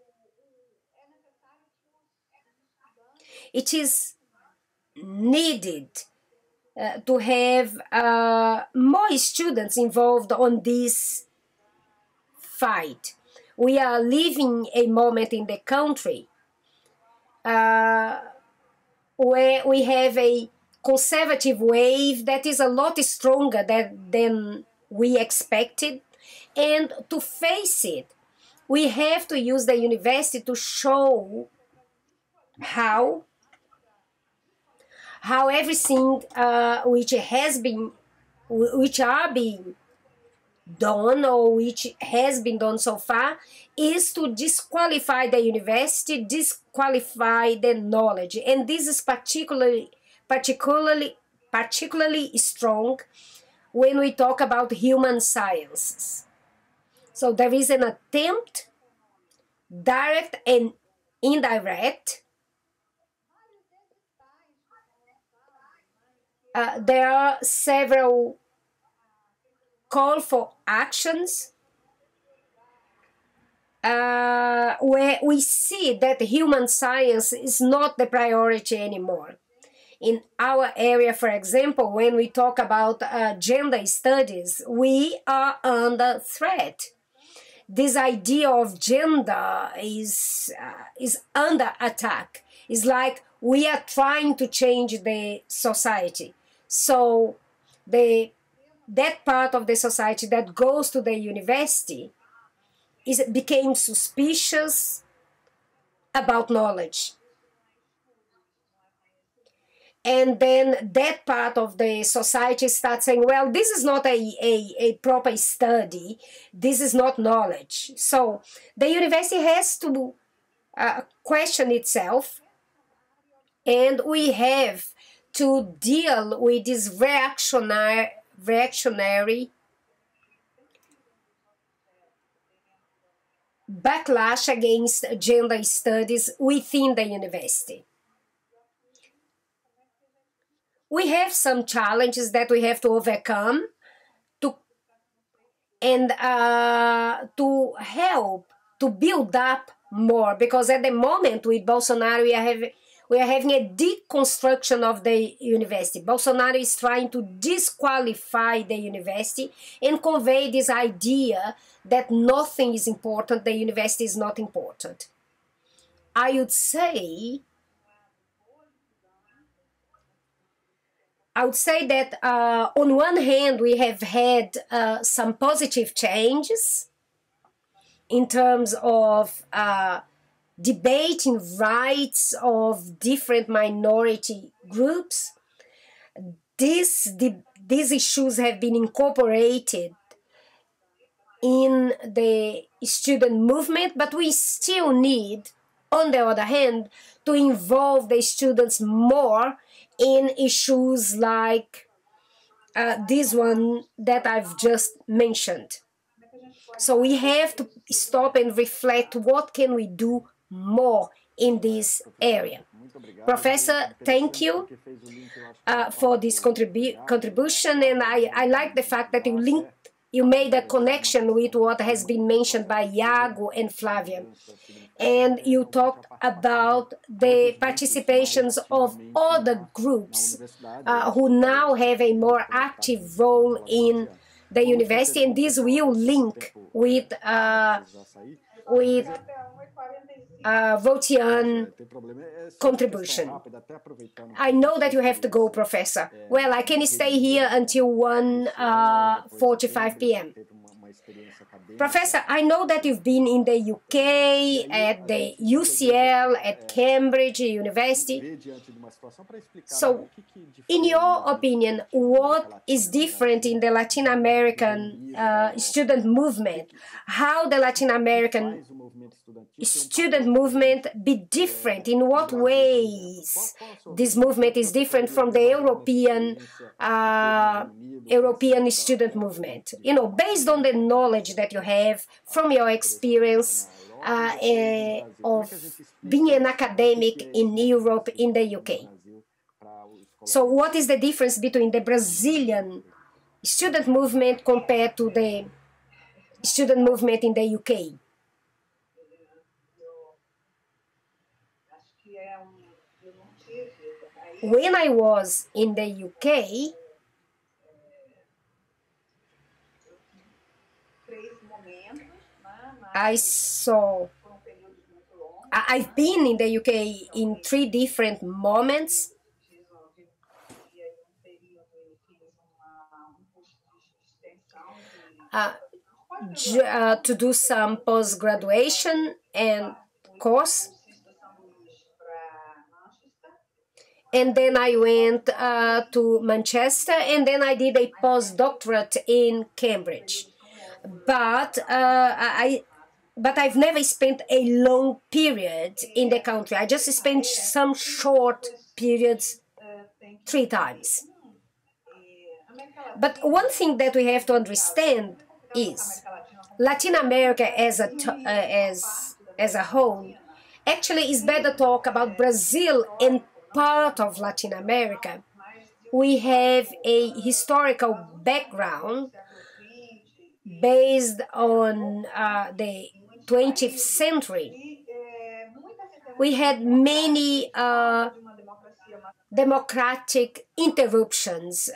It is needed to have more students involved on this fight. We are living a moment in the country where we have a conservative wave that is a lot stronger than we expected. And to face it, we have to use the university to show how everything which are being done or which has been done so far is to disqualify the university, disqualify the knowledge. And this is particularly strong when we talk about human sciences. So there is an attempt, direct and indirect. There are several call for actions where we see that human science is not the priority anymore. In our area, for example, when we talk about gender studies, we are under threat. This idea of gender is under attack. It's like we are trying to change the society. So that part of the society that goes to the university became suspicious about knowledge. And then that part of the society starts saying, well, this is not a proper study. This is not knowledge. So the university has to question itself, and we have to deal with this reactionary backlash against gender studies within the university. We have some challenges that we have to overcome and to help to build up more, because at the moment with Bolsonaro we are having a deconstruction of the university. Bolsonaro is trying to disqualify the university and convey this idea that nothing is important, the university is not important. I would say that on one hand we have had some positive changes in terms of debating rights of different minority groups. These issues have been incorporated in the student movement, but we still need, on the other hand, to involve the students more in issues like this one that I've just mentioned. So we have to stop and reflect what can we do more in this area. Professor, thank you for this contribution, and I like the fact that you made a connection with what has been mentioned by Iago and Flavia. And you talked about the participations of other groups who now have a more active role in the university, and this will link with Votian's contribution. I know that you have to go, Professor. Well, I can stay here until 1:45 p.m. Professor, I know that you've been in the UK, at the UCL, at Cambridge University. So, in your opinion, what is different in the Latin American student movement? How the Latin American student movement be different? In what ways this movement is different from the European student movement? You know, based on the knowledge that you have from your experience of being an academic in Europe, in the UK. So what is the difference between the Brazilian student movement compared to the student movement in the UK? When I was in the UK, I've been in the UK in 3 different moments. To do some post-graduation and course. And then I went to Manchester, and then I did a postdoctorate in Cambridge. But I've never spent a long period in the country. I just spent some short periods 3 times. But one thing that we have to understand is Latin America as a whole. Actually, it's better to talk about Brazil and part of Latin America. We have a historical background based on the 20th century. We had many democratic interruptions.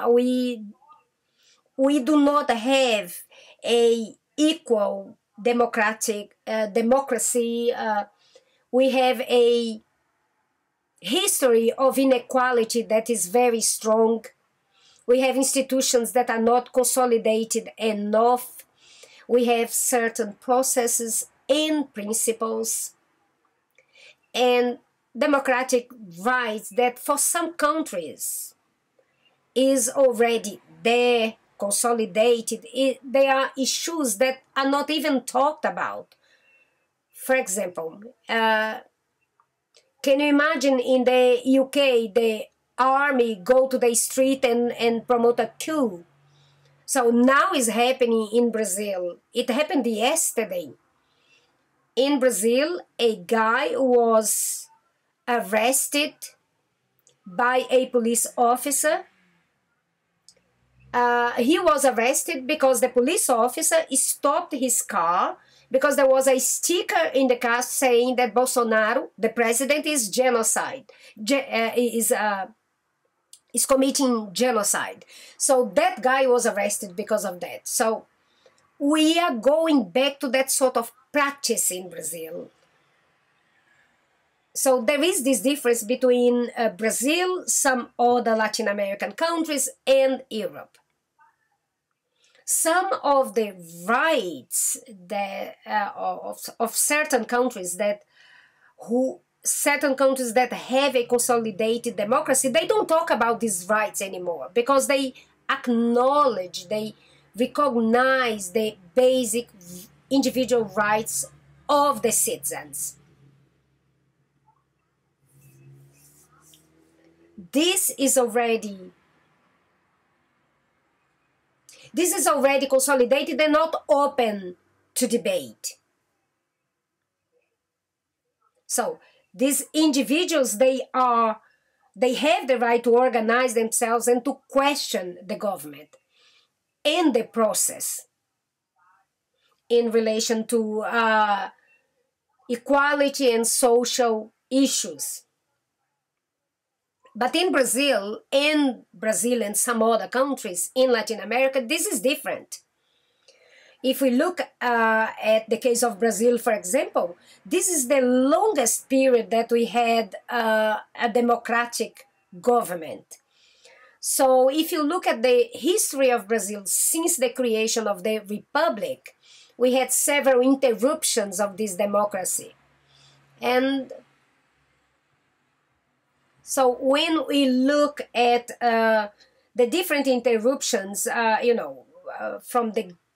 We do not have a equal democracy. We have a history of inequality that is very strong. We have institutions that are not consolidated enough. We have certain processes and principles and democratic rights that for some countries is already there, consolidated. There are issues that are not even talked about. For example, can you imagine in the UK, the army go to the street and promote a coup? So now it's happening in Brazil. It happened yesterday. In Brazil, a guy was arrested by a police officer he was arrested because the police officer stopped his car because there was a sticker in the car saying that Bolsonaro, the president, is genocide, is committing genocide. So that guy was arrested because of that. So we are going back to that sort of practice in Brazil. So there is this difference between Brazil, some other Latin American countries, and Europe. Some of the rights that, of certain countries that have a consolidated democracy, they don't talk about these rights anymore because they acknowledge, they recognize the basic individual rights of the citizens. This is already consolidated and not open to debate. So these individuals, they have the right to organize themselves and to question the government and the process in relation to equality and social issues. But in Brazil and some other countries in Latin America, this is different. If we look at the case of Brazil, for example, this is the longest period that we had a democratic government. So if you look at the history of Brazil since the creation of the republic, we had several interruptions of this democracy. And so when we look at the different interruptions, from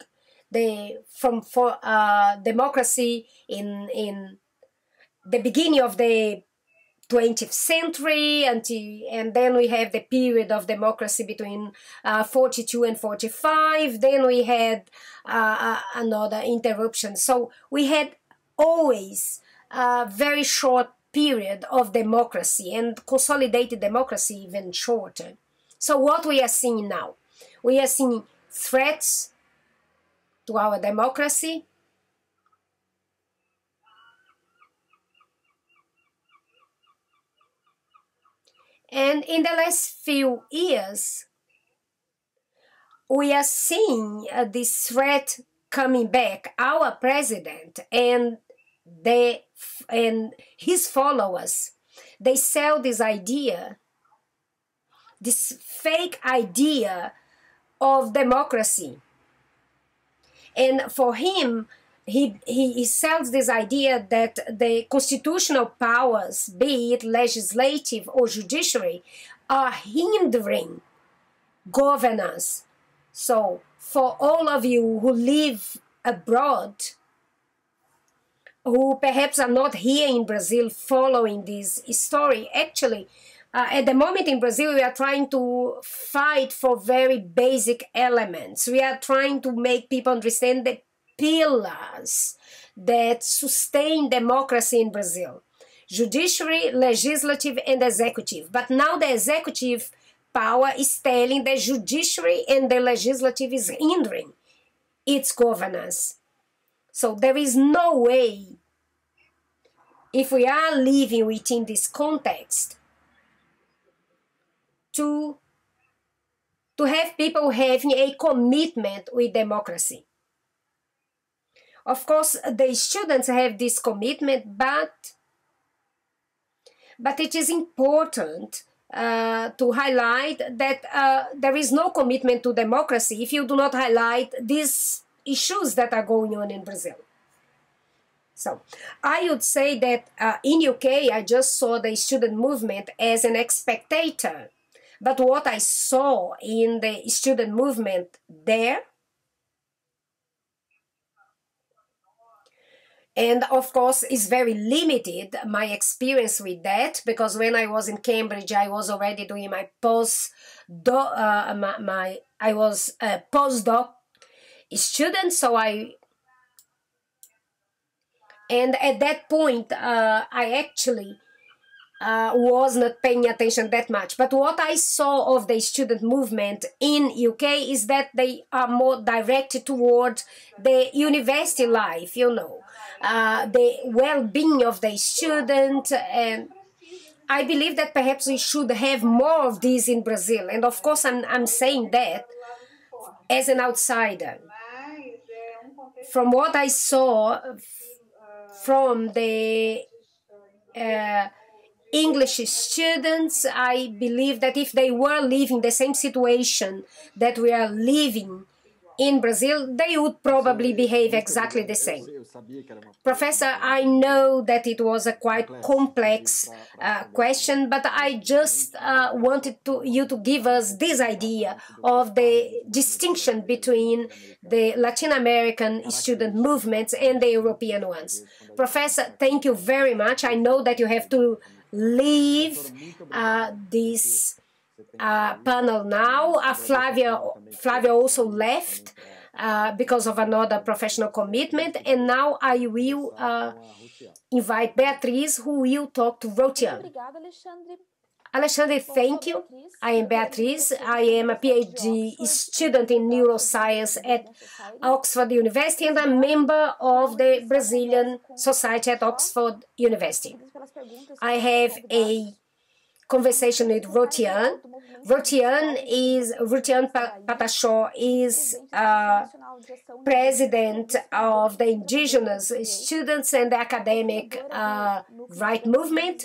democracy in the beginning of the 20th century, and then we have the period of democracy between 42 and 45, then we had another interruption. So we had always a very short period of democracy, and consolidated democracy even shorter. So what we are seeing now? We are seeing threats to our democracy, and in the last few years we are seeing this threat coming back. Our president and his followers, they sell this idea, this fake idea of democracy. And for him, he sells this idea that the constitutional powers, be it legislative or judiciary, are hindering governance. So for all of you who live abroad, who perhaps are not here in Brazil following this story, actually, at the moment in Brazil, we are trying to fight for very basic elements. We are trying to make people understand the pillars that sustain democracy in Brazil: judiciary, legislative, and executive. But now the executive power is telling the judiciary and the legislative is hindering its governance. So there is no way, if we are living within this context, to have people having a commitment with democracy. Of course, the students have this commitment, but it is important to highlight that there is no commitment to democracy if you do not highlight these issues that are going on in Brazil. So I would say that in UK, I just saw the student movement as an spectator. But what I saw in the student movement there, and of course is very limited, my experience with that, because when I was in Cambridge, I was already doing my postdoc student, and at that point I actually was not paying attention that much. But what I saw of the student movement in UK is that they are more directed toward the university life, you know, the well-being of the student. And I believe that perhaps we should have more of this in Brazil. And of course, I'm saying that as an outsider. From what I saw from the English students, I believe that if they were living the same situation that we are living in Brazil, they would probably behave exactly the same. Professor, I know that it was a quite complex question, but I just wanted you to give us this idea of the distinction between the Latin American student movements and the European ones. Professor, thank you very much. I know that you have to leave this panel now. Flavia also left because of another professional commitment, and now I will invite Beatriz, who will talk to Rotian. Alexandre, thank you. I am Beatriz. I am a PhD student in neuroscience at Oxford University and a member of the Brazilian Society at Oxford University. I have a conversation with Rotian. Rotian Pataxó is president of the indigenous students and the academic right movement.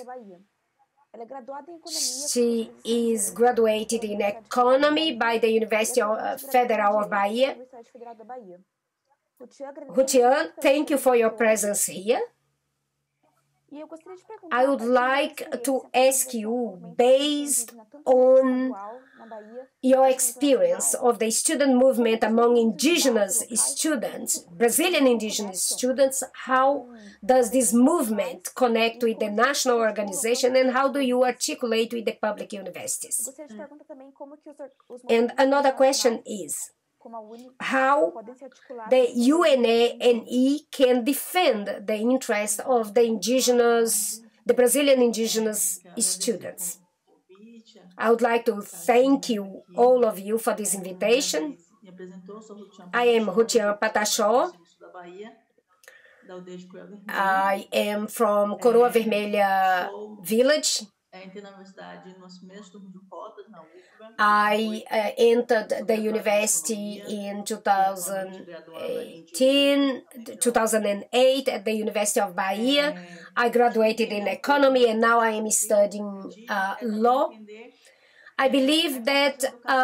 She is graduated in economy by the University Federal of Bahia. Rotian, thank you for your presence here. I would like to ask you, based on your experience of the student movement among indigenous students, Brazilian indigenous students, how does this movement connect with the national organization and how do you articulate with the public universities? And another question is, how the UNE can defend the interest of the Brazilian indigenous students. I would like to thank you, all of you, for this invitation. I am Rotian Pataxó. I am from Coroa Vermelha village. I entered the university in 2008 at the University of Bahia. I graduated in economy and now I am studying law. I believe that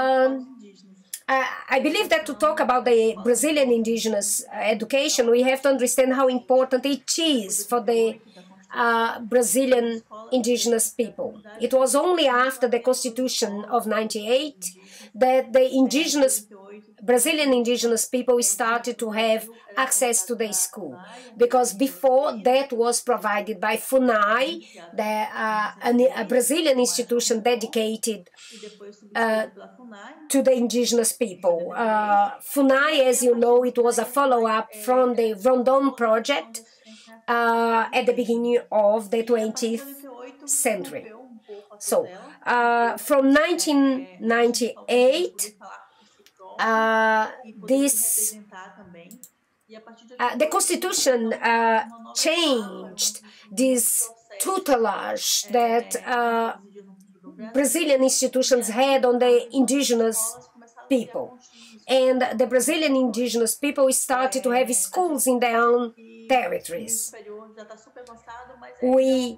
to talk about the Brazilian indigenous education, we have to understand how important it is for the Brazilian indigenous people. It was only after the Constitution of '98 that the Brazilian indigenous people started to have access to the school, because before that was provided by FUNAI, a Brazilian institution dedicated to the indigenous people. FUNAI, as you know, it was a follow-up from the Rondon project at the beginning of the 20th century. So, from 1998, the Constitution changed this tutelage that Brazilian institutions had on the indigenous people. And the Brazilian indigenous people started to have schools in their own territories. We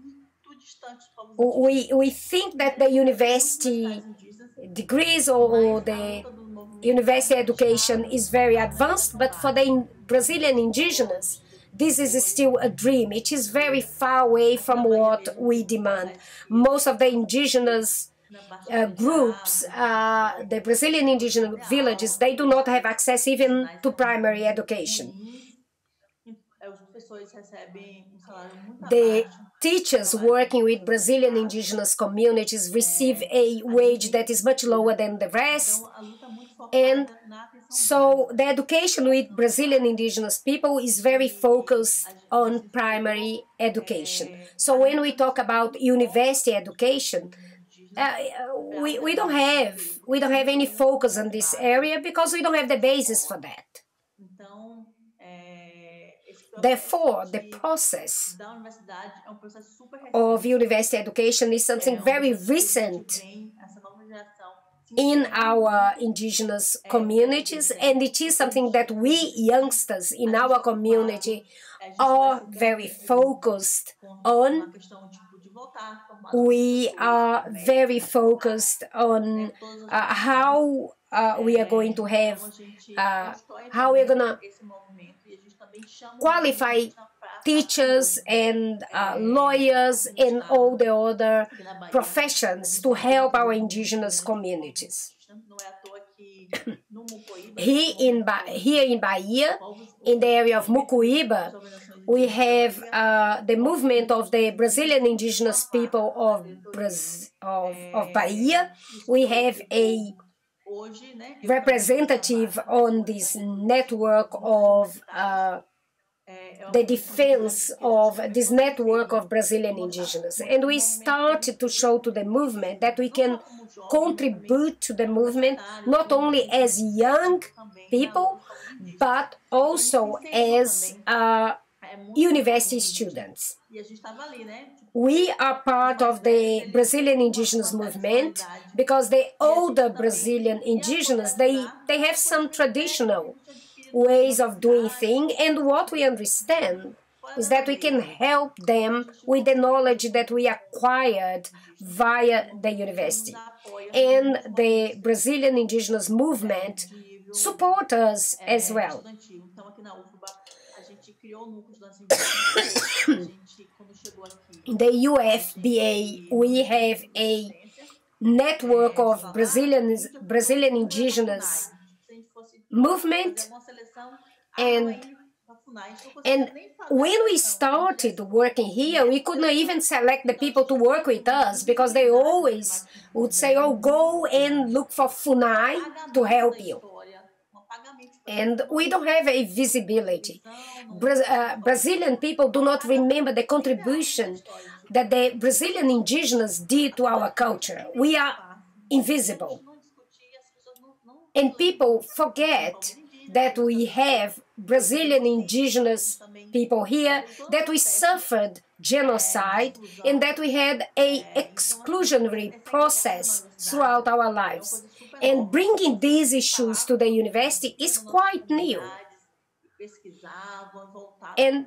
think that the university degrees or the university education is very advanced, but for the Brazilian indigenous, this is still a dream. It is very far away from what we demand. Most of the indigenous groups, the Brazilian indigenous villages, they do not have access even to primary education. The teachers working with Brazilian indigenous communities receive a wage that is much lower than the rest, and So the education with Brazilian indigenous people is very focused on primary education. So when we talk about university education, we don't have any focus on this area because we don't have the basis for that. Therefore, the process of university education is something very recent in our indigenous communities, and it is something that we youngsters in our community are very focused on. We are very focused on how we are going to have, how we are going to qualify teachers and lawyers and all the other professions to help our indigenous communities. Here in Bahia, in the area of Mucuíba, we have the movement of the Brazilian indigenous people of Bahia. We have a representative on this network of the defense of this network of Brazilian indigenous. And we started to show to the movement that we can contribute to the movement not only as young people, but also as university students. We are part of the Brazilian indigenous movement because the older Brazilian indigenous, they have some traditional ways of doing things, and what we understand is that we can help them with the knowledge that we acquired via the university. And the Brazilian indigenous movement support us as well. In the UFBA, we have a network of Brazilian indigenous movement, and when we started working here, we could not even select the people to work with us because they always would say, oh, go and look for FUNAI to help you. And we don't have a visibility. Brazilian people do not remember the contribution that the Brazilian indigenous did to our culture. We are invisible. And people forget that we have Brazilian indigenous people here, that we suffered genocide, and that we had an exclusionary process throughout our lives. And bringing these issues to the university is quite new. And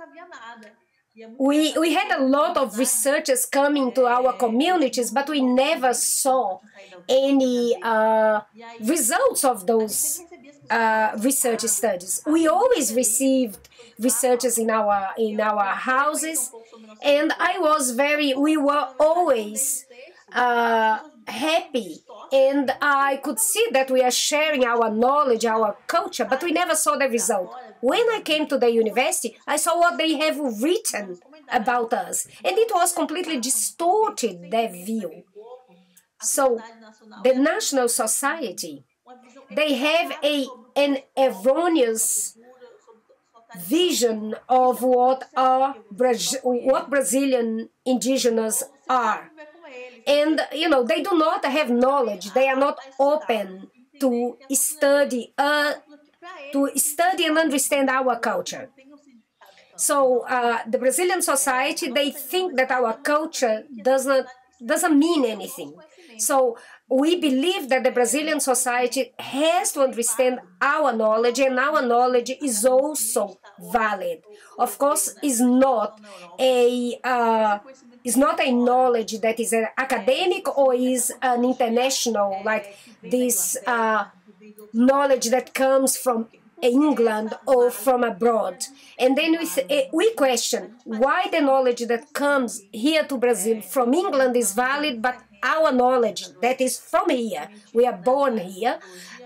we had a lot of researchers coming to our communities, but we never saw any results of those research studies. We always received researchers in our houses, and we were always happy, and I could see that we are sharing our knowledge, our culture, but we never saw the result. When I came to the university, I saw what they have written about us, and it was completely distorted, their view. So the National Society, they have an erroneous vision of what Brazilian indigenous are. And, they do not have knowledge. They are not open to study and understand our culture. So the Brazilian society, they think that our culture doesn't mean anything. So we believe that the Brazilian society has to understand our knowledge, and our knowledge is also valid. Of course, is not a knowledge that is an academic or is an international, like this knowledge that comes from England or from abroad. And then we question why the knowledge that comes here to Brazil from England is valid, but our knowledge that is from here, we are born here,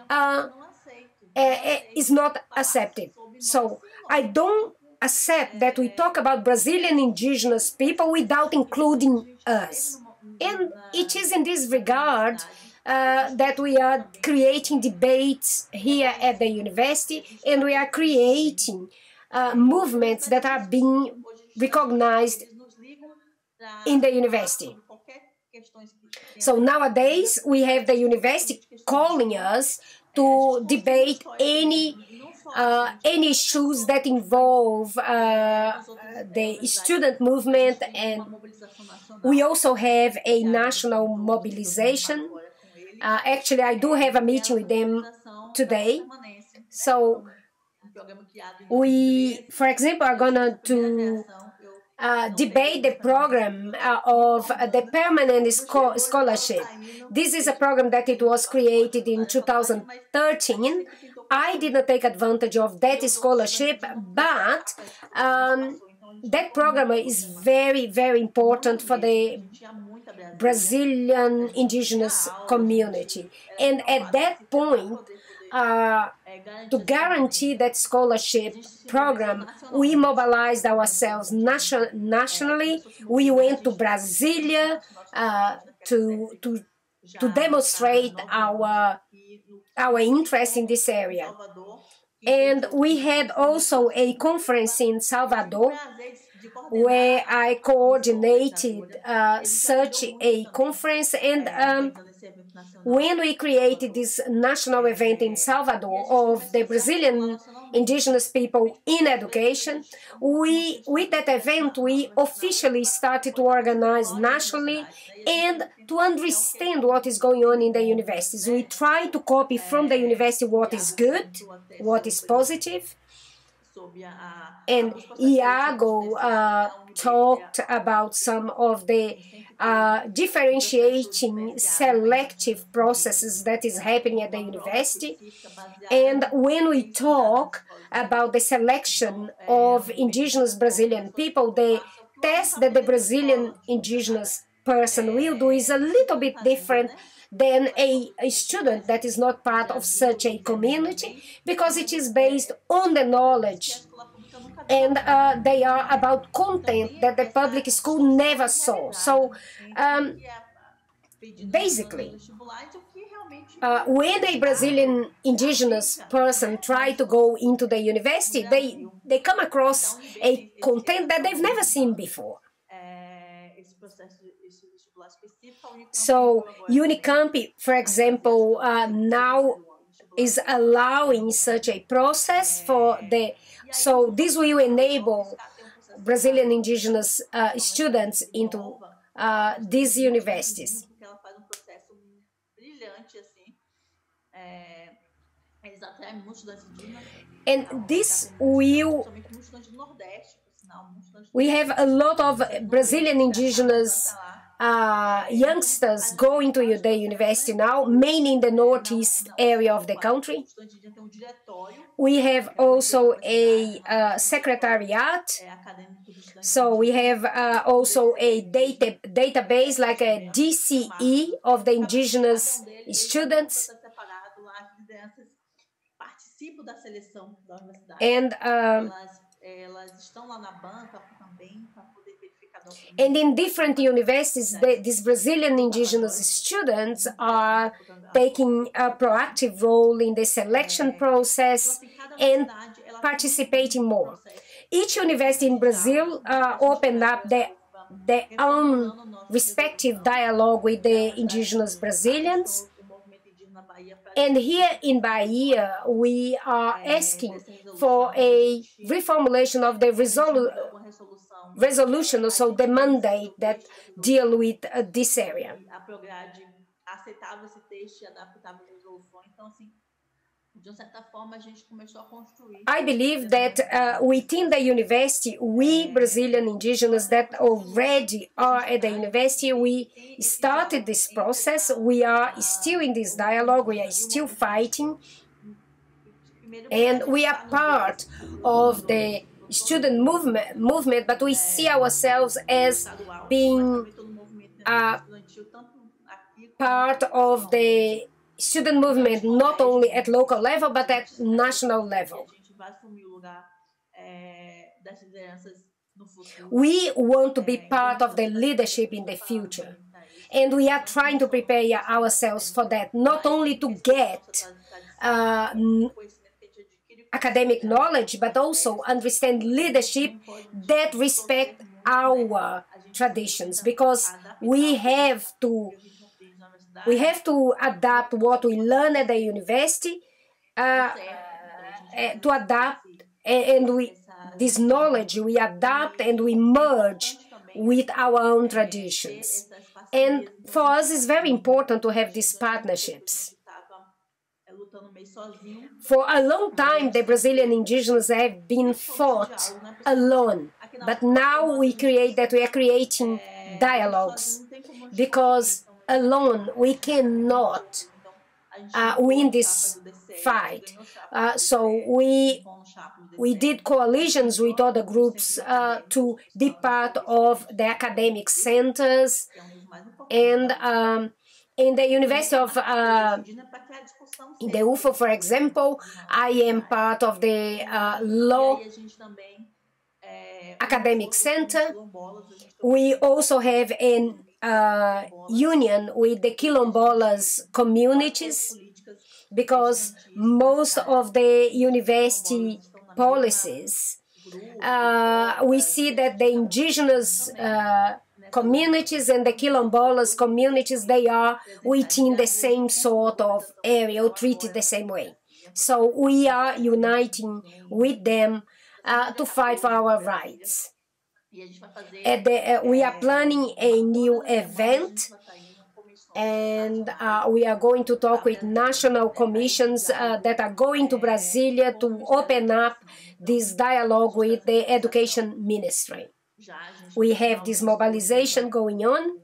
is not accepted. So I don't accept that we talk about Brazilian indigenous people without including us. And it is in this regard that we are creating debates here at the university, and we are creating movements that are being recognized in the university. So nowadays we have the university calling us to debate any issues that involve the student movement, and we also have a national mobilization. Actually, I do have a meeting with them today. So we, for example, are gonna to debate the program of the permanent scholarship. This is a program that it was created in 2013. I did not take advantage of that scholarship, but that program is very, very important for the Brazilian indigenous community. And at that point, to guarantee that scholarship program, we mobilized ourselves nationally. We went to Brasilia to demonstrate our interest in this area. And we had also a conference in Salvador where I coordinated such a conference, and when we created this national event in Salvador of the Brazilian indigenous people in education, with that event we officially started to organize nationally and to understand what is going on in the universities. We try to copy from the university what is good, what is positive. And Iago talked about some of the differentiating selective processes that is happening at the university. And when we talk about the selection of indigenous Brazilian people, the test that the Brazilian indigenous person will do is a little bit different than a student that is not part of such a community, because it is based on the knowledge, and they are about content that the public school never saw. So basically, when a Brazilian indigenous person try to go into the university, they come across a content that they've never seen before. So Unicamp, for example, now is allowing such a process for the, so this will enable Brazilian indigenous students into these universities. And this will, we have a lot of Brazilian indigenous youngsters going to the university now, mainly in the northeast area of the country. We have also a secretariat, so we have also a database like a DCE of the indigenous students. And in different universities, these Brazilian indigenous students are taking a proactive role in the selection process and participating more. Each university in Brazil opened up their own respective dialogue with the indigenous Brazilians. And here in Bahia, we are asking for a reformulation of the resolution, so the mandate that deal with this area. I believe that within the university, we Brazilian indigenous that already are at the university, we started this process. We are still in this dialogue, we are still fighting, and we are part of the student movement, but we see ourselves as being part of the student movement, not only at local level, but at national level. We want to be part of the leadership in the future. And we are trying to prepare ourselves for that, not only to get academic knowledge, but also understand leadership that respect our traditions, because we have to adapt what we learn at the university to adapt, and this knowledge we adapt and we merge with our own traditions. And for us, it's very important to have these partnerships. For a long time, the Brazilian indigenous have been fought alone, but now we are creating dialogues, because alone we cannot win this fight. So we did coalitions with other groups to be part of the academic centers, and in the University of in the UFO, for example, I am part of the Law Academic Center. We also have an union with the Quilombolas communities, because most of the university policies, we see that the indigenous communities and the Quilombolas communities, they are within the same sort of area or treated the same way. So we are uniting with them to fight for our rights. We are planning a new event, and we are going to talk with national commissions that are going to Brasilia to open up this dialogue with the education ministry. We have this mobilization going on.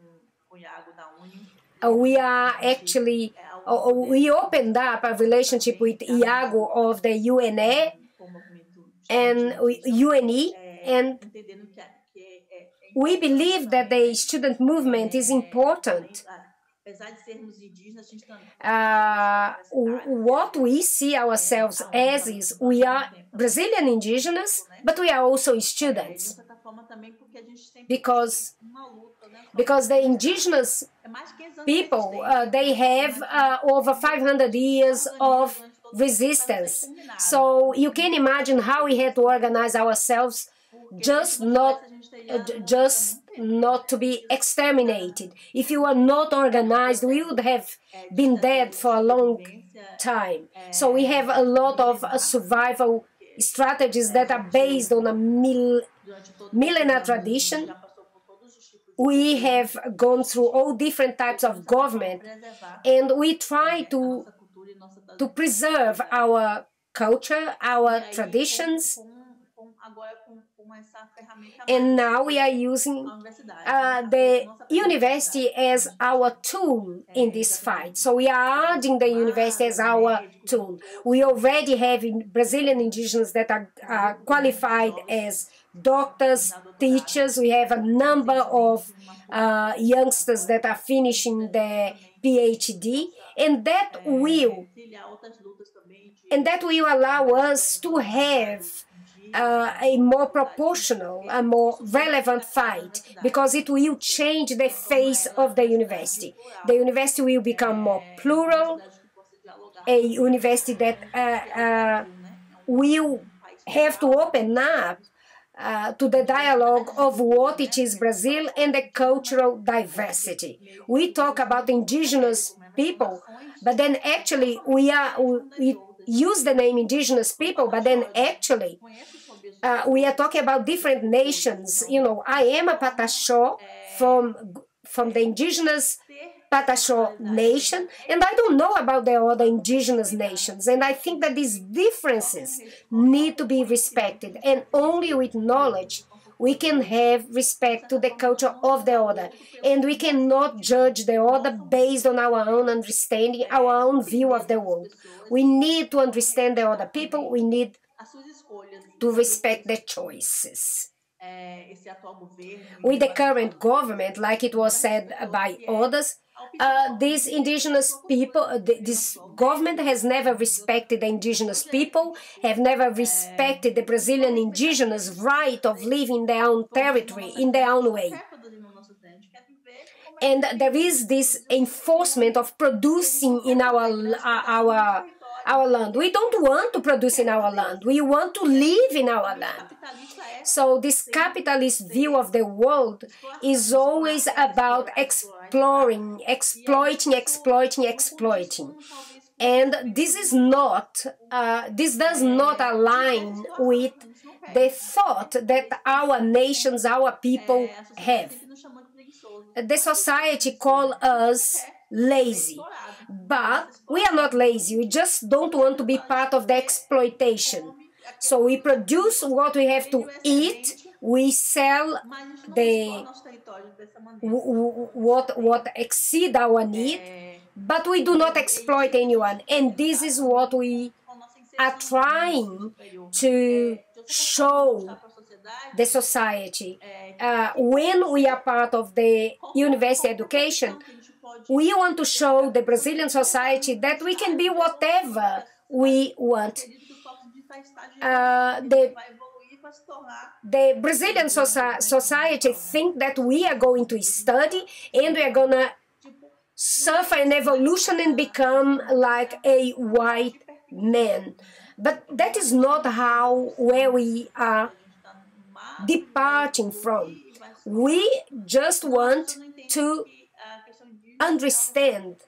We are actually, we opened up a relationship with Iago of the UNE and UNE, and we believe that the student movement is important. What we see ourselves as is we are Brazilian indigenous, but we are also students, because the indigenous people, they have over 500 years of resistance. So you can imagine how we had to organize ourselves just not to be exterminated. If you are not organized, we would have been dead for a long time. So we have a lot of survival strategies that are based on a millennial tradition. We have gone through all different types of government, and we try to preserve our culture, our traditions. And now we are using the university as our tool in this fight. So we are adding the university as our tool. We already have Brazilian indigenous that are qualified as doctors, teachers. We have a number of youngsters that are finishing the PhD, and that will allow us to have a more proportional, a more relevant fight, because it will change the face of the university. The university will become more plural, a university that will have to open up to the dialogue of what it is Brazil and the cultural diversity. We talk about indigenous people, but then actually we use the name indigenous people, but then actually we are talking about different nations. You know, I am a Pataxó from the indigenous Pataxó nation, and I don't know about the other indigenous nations. And I think that these differences need to be respected, and only with knowledge we can have respect to the culture of the other, and we cannot judge the other based on our own understanding, our own view of the world. We need to understand the other people. We need to respect their choices. With the current government, like it was said by others, these indigenous people, this government has never respected the indigenous people, have never respected the Brazilian indigenous right of living in their own territory, in their own way. And there is this enforcement of producing in our land. We don't want to produce in our land. We want to live in our land. So this capitalist view of the world is always about exploring, exploiting. And this is not, this does not align with the thought that our nations, our people have. The society calls us lazy, but we are not lazy. We just don't want to be part of the exploitation. So we produce what we have to eat, we sell what exceed our need, but we do not exploit anyone. And this is what we are trying to show the society. When we are part of the university education, we want to show the Brazilian society that we can be whatever we want. The Brazilian society think that we are going to study and we are going to suffer an evolution and become like a white man. But that is not where we are departing from. We just want to understand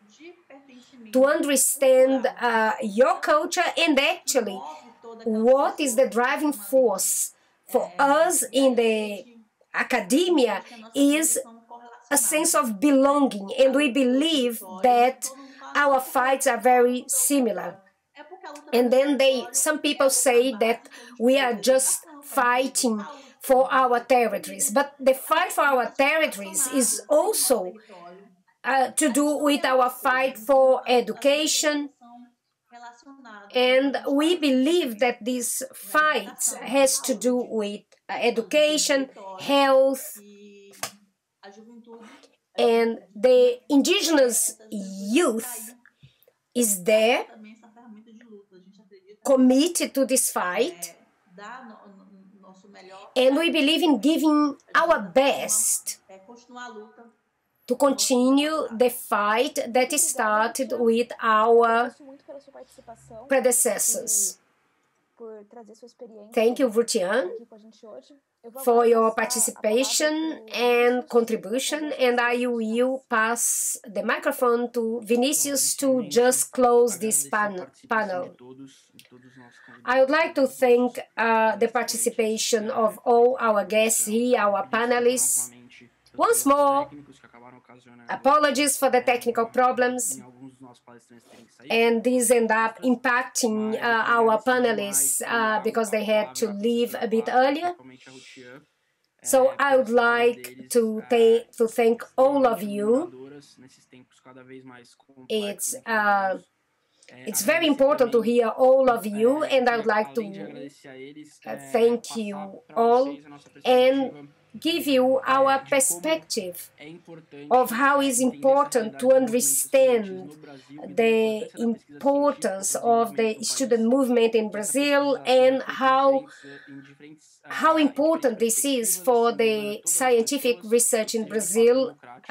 your culture, and actually what is the driving force for us in the academia is a sense of belonging, and we believe that our fights are very similar. And then some people say that we are just fighting for our territories, but the fight for our territories is also to do with our fight for education, and we believe that this fight has to do with education, health, and the indigenous youth is there, committed to this fight, and we believe in giving our best to continue the fight that started with our predecessors. Thank you, Vutian, for your participation and contribution, and I will pass the microphone to Vinicius to just close this panel. I would like to thank the participation of all our guests here, our panelists. Once more, apologies for the technical problems, and these end up impacting our panelists because they had to leave a bit earlier. So I would like to thank all of you. It's very important to hear all of you, and I would like to thank you all and give you our perspective of how it's important to understand the importance of the student movement in Brazil and how important this is for the scientific research in Brazil,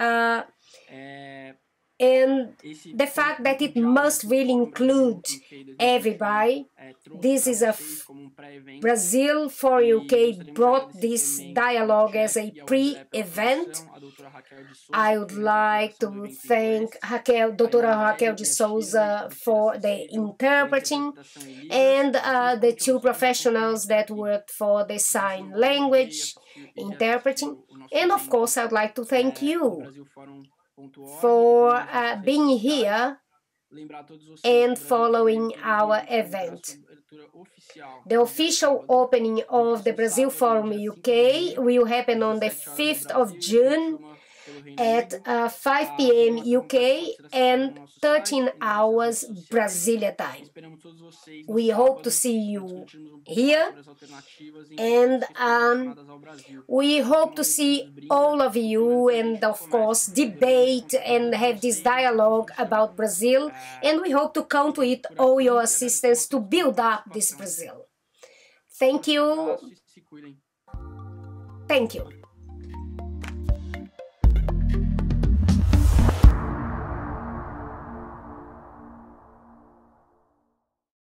and the fact that it must really include everybody. This is Brazil for UK brought this dialogue as a pre-event. I would like to thank Dr. Raquel de Souza for the interpreting, and the two professionals that worked for the sign language interpreting. And of course, I would like to thank you for being here and following our event. The official opening of the Brazil Forum UK will happen on the 5th of June at 5 p.m. UK and 13 hours Brasilia time. We hope to see you here, and we hope to see all of you and, of course, debate and have this dialogue about Brazil, and we hope to count with all your assistance to build up this Brazil. Thank you. Thank you.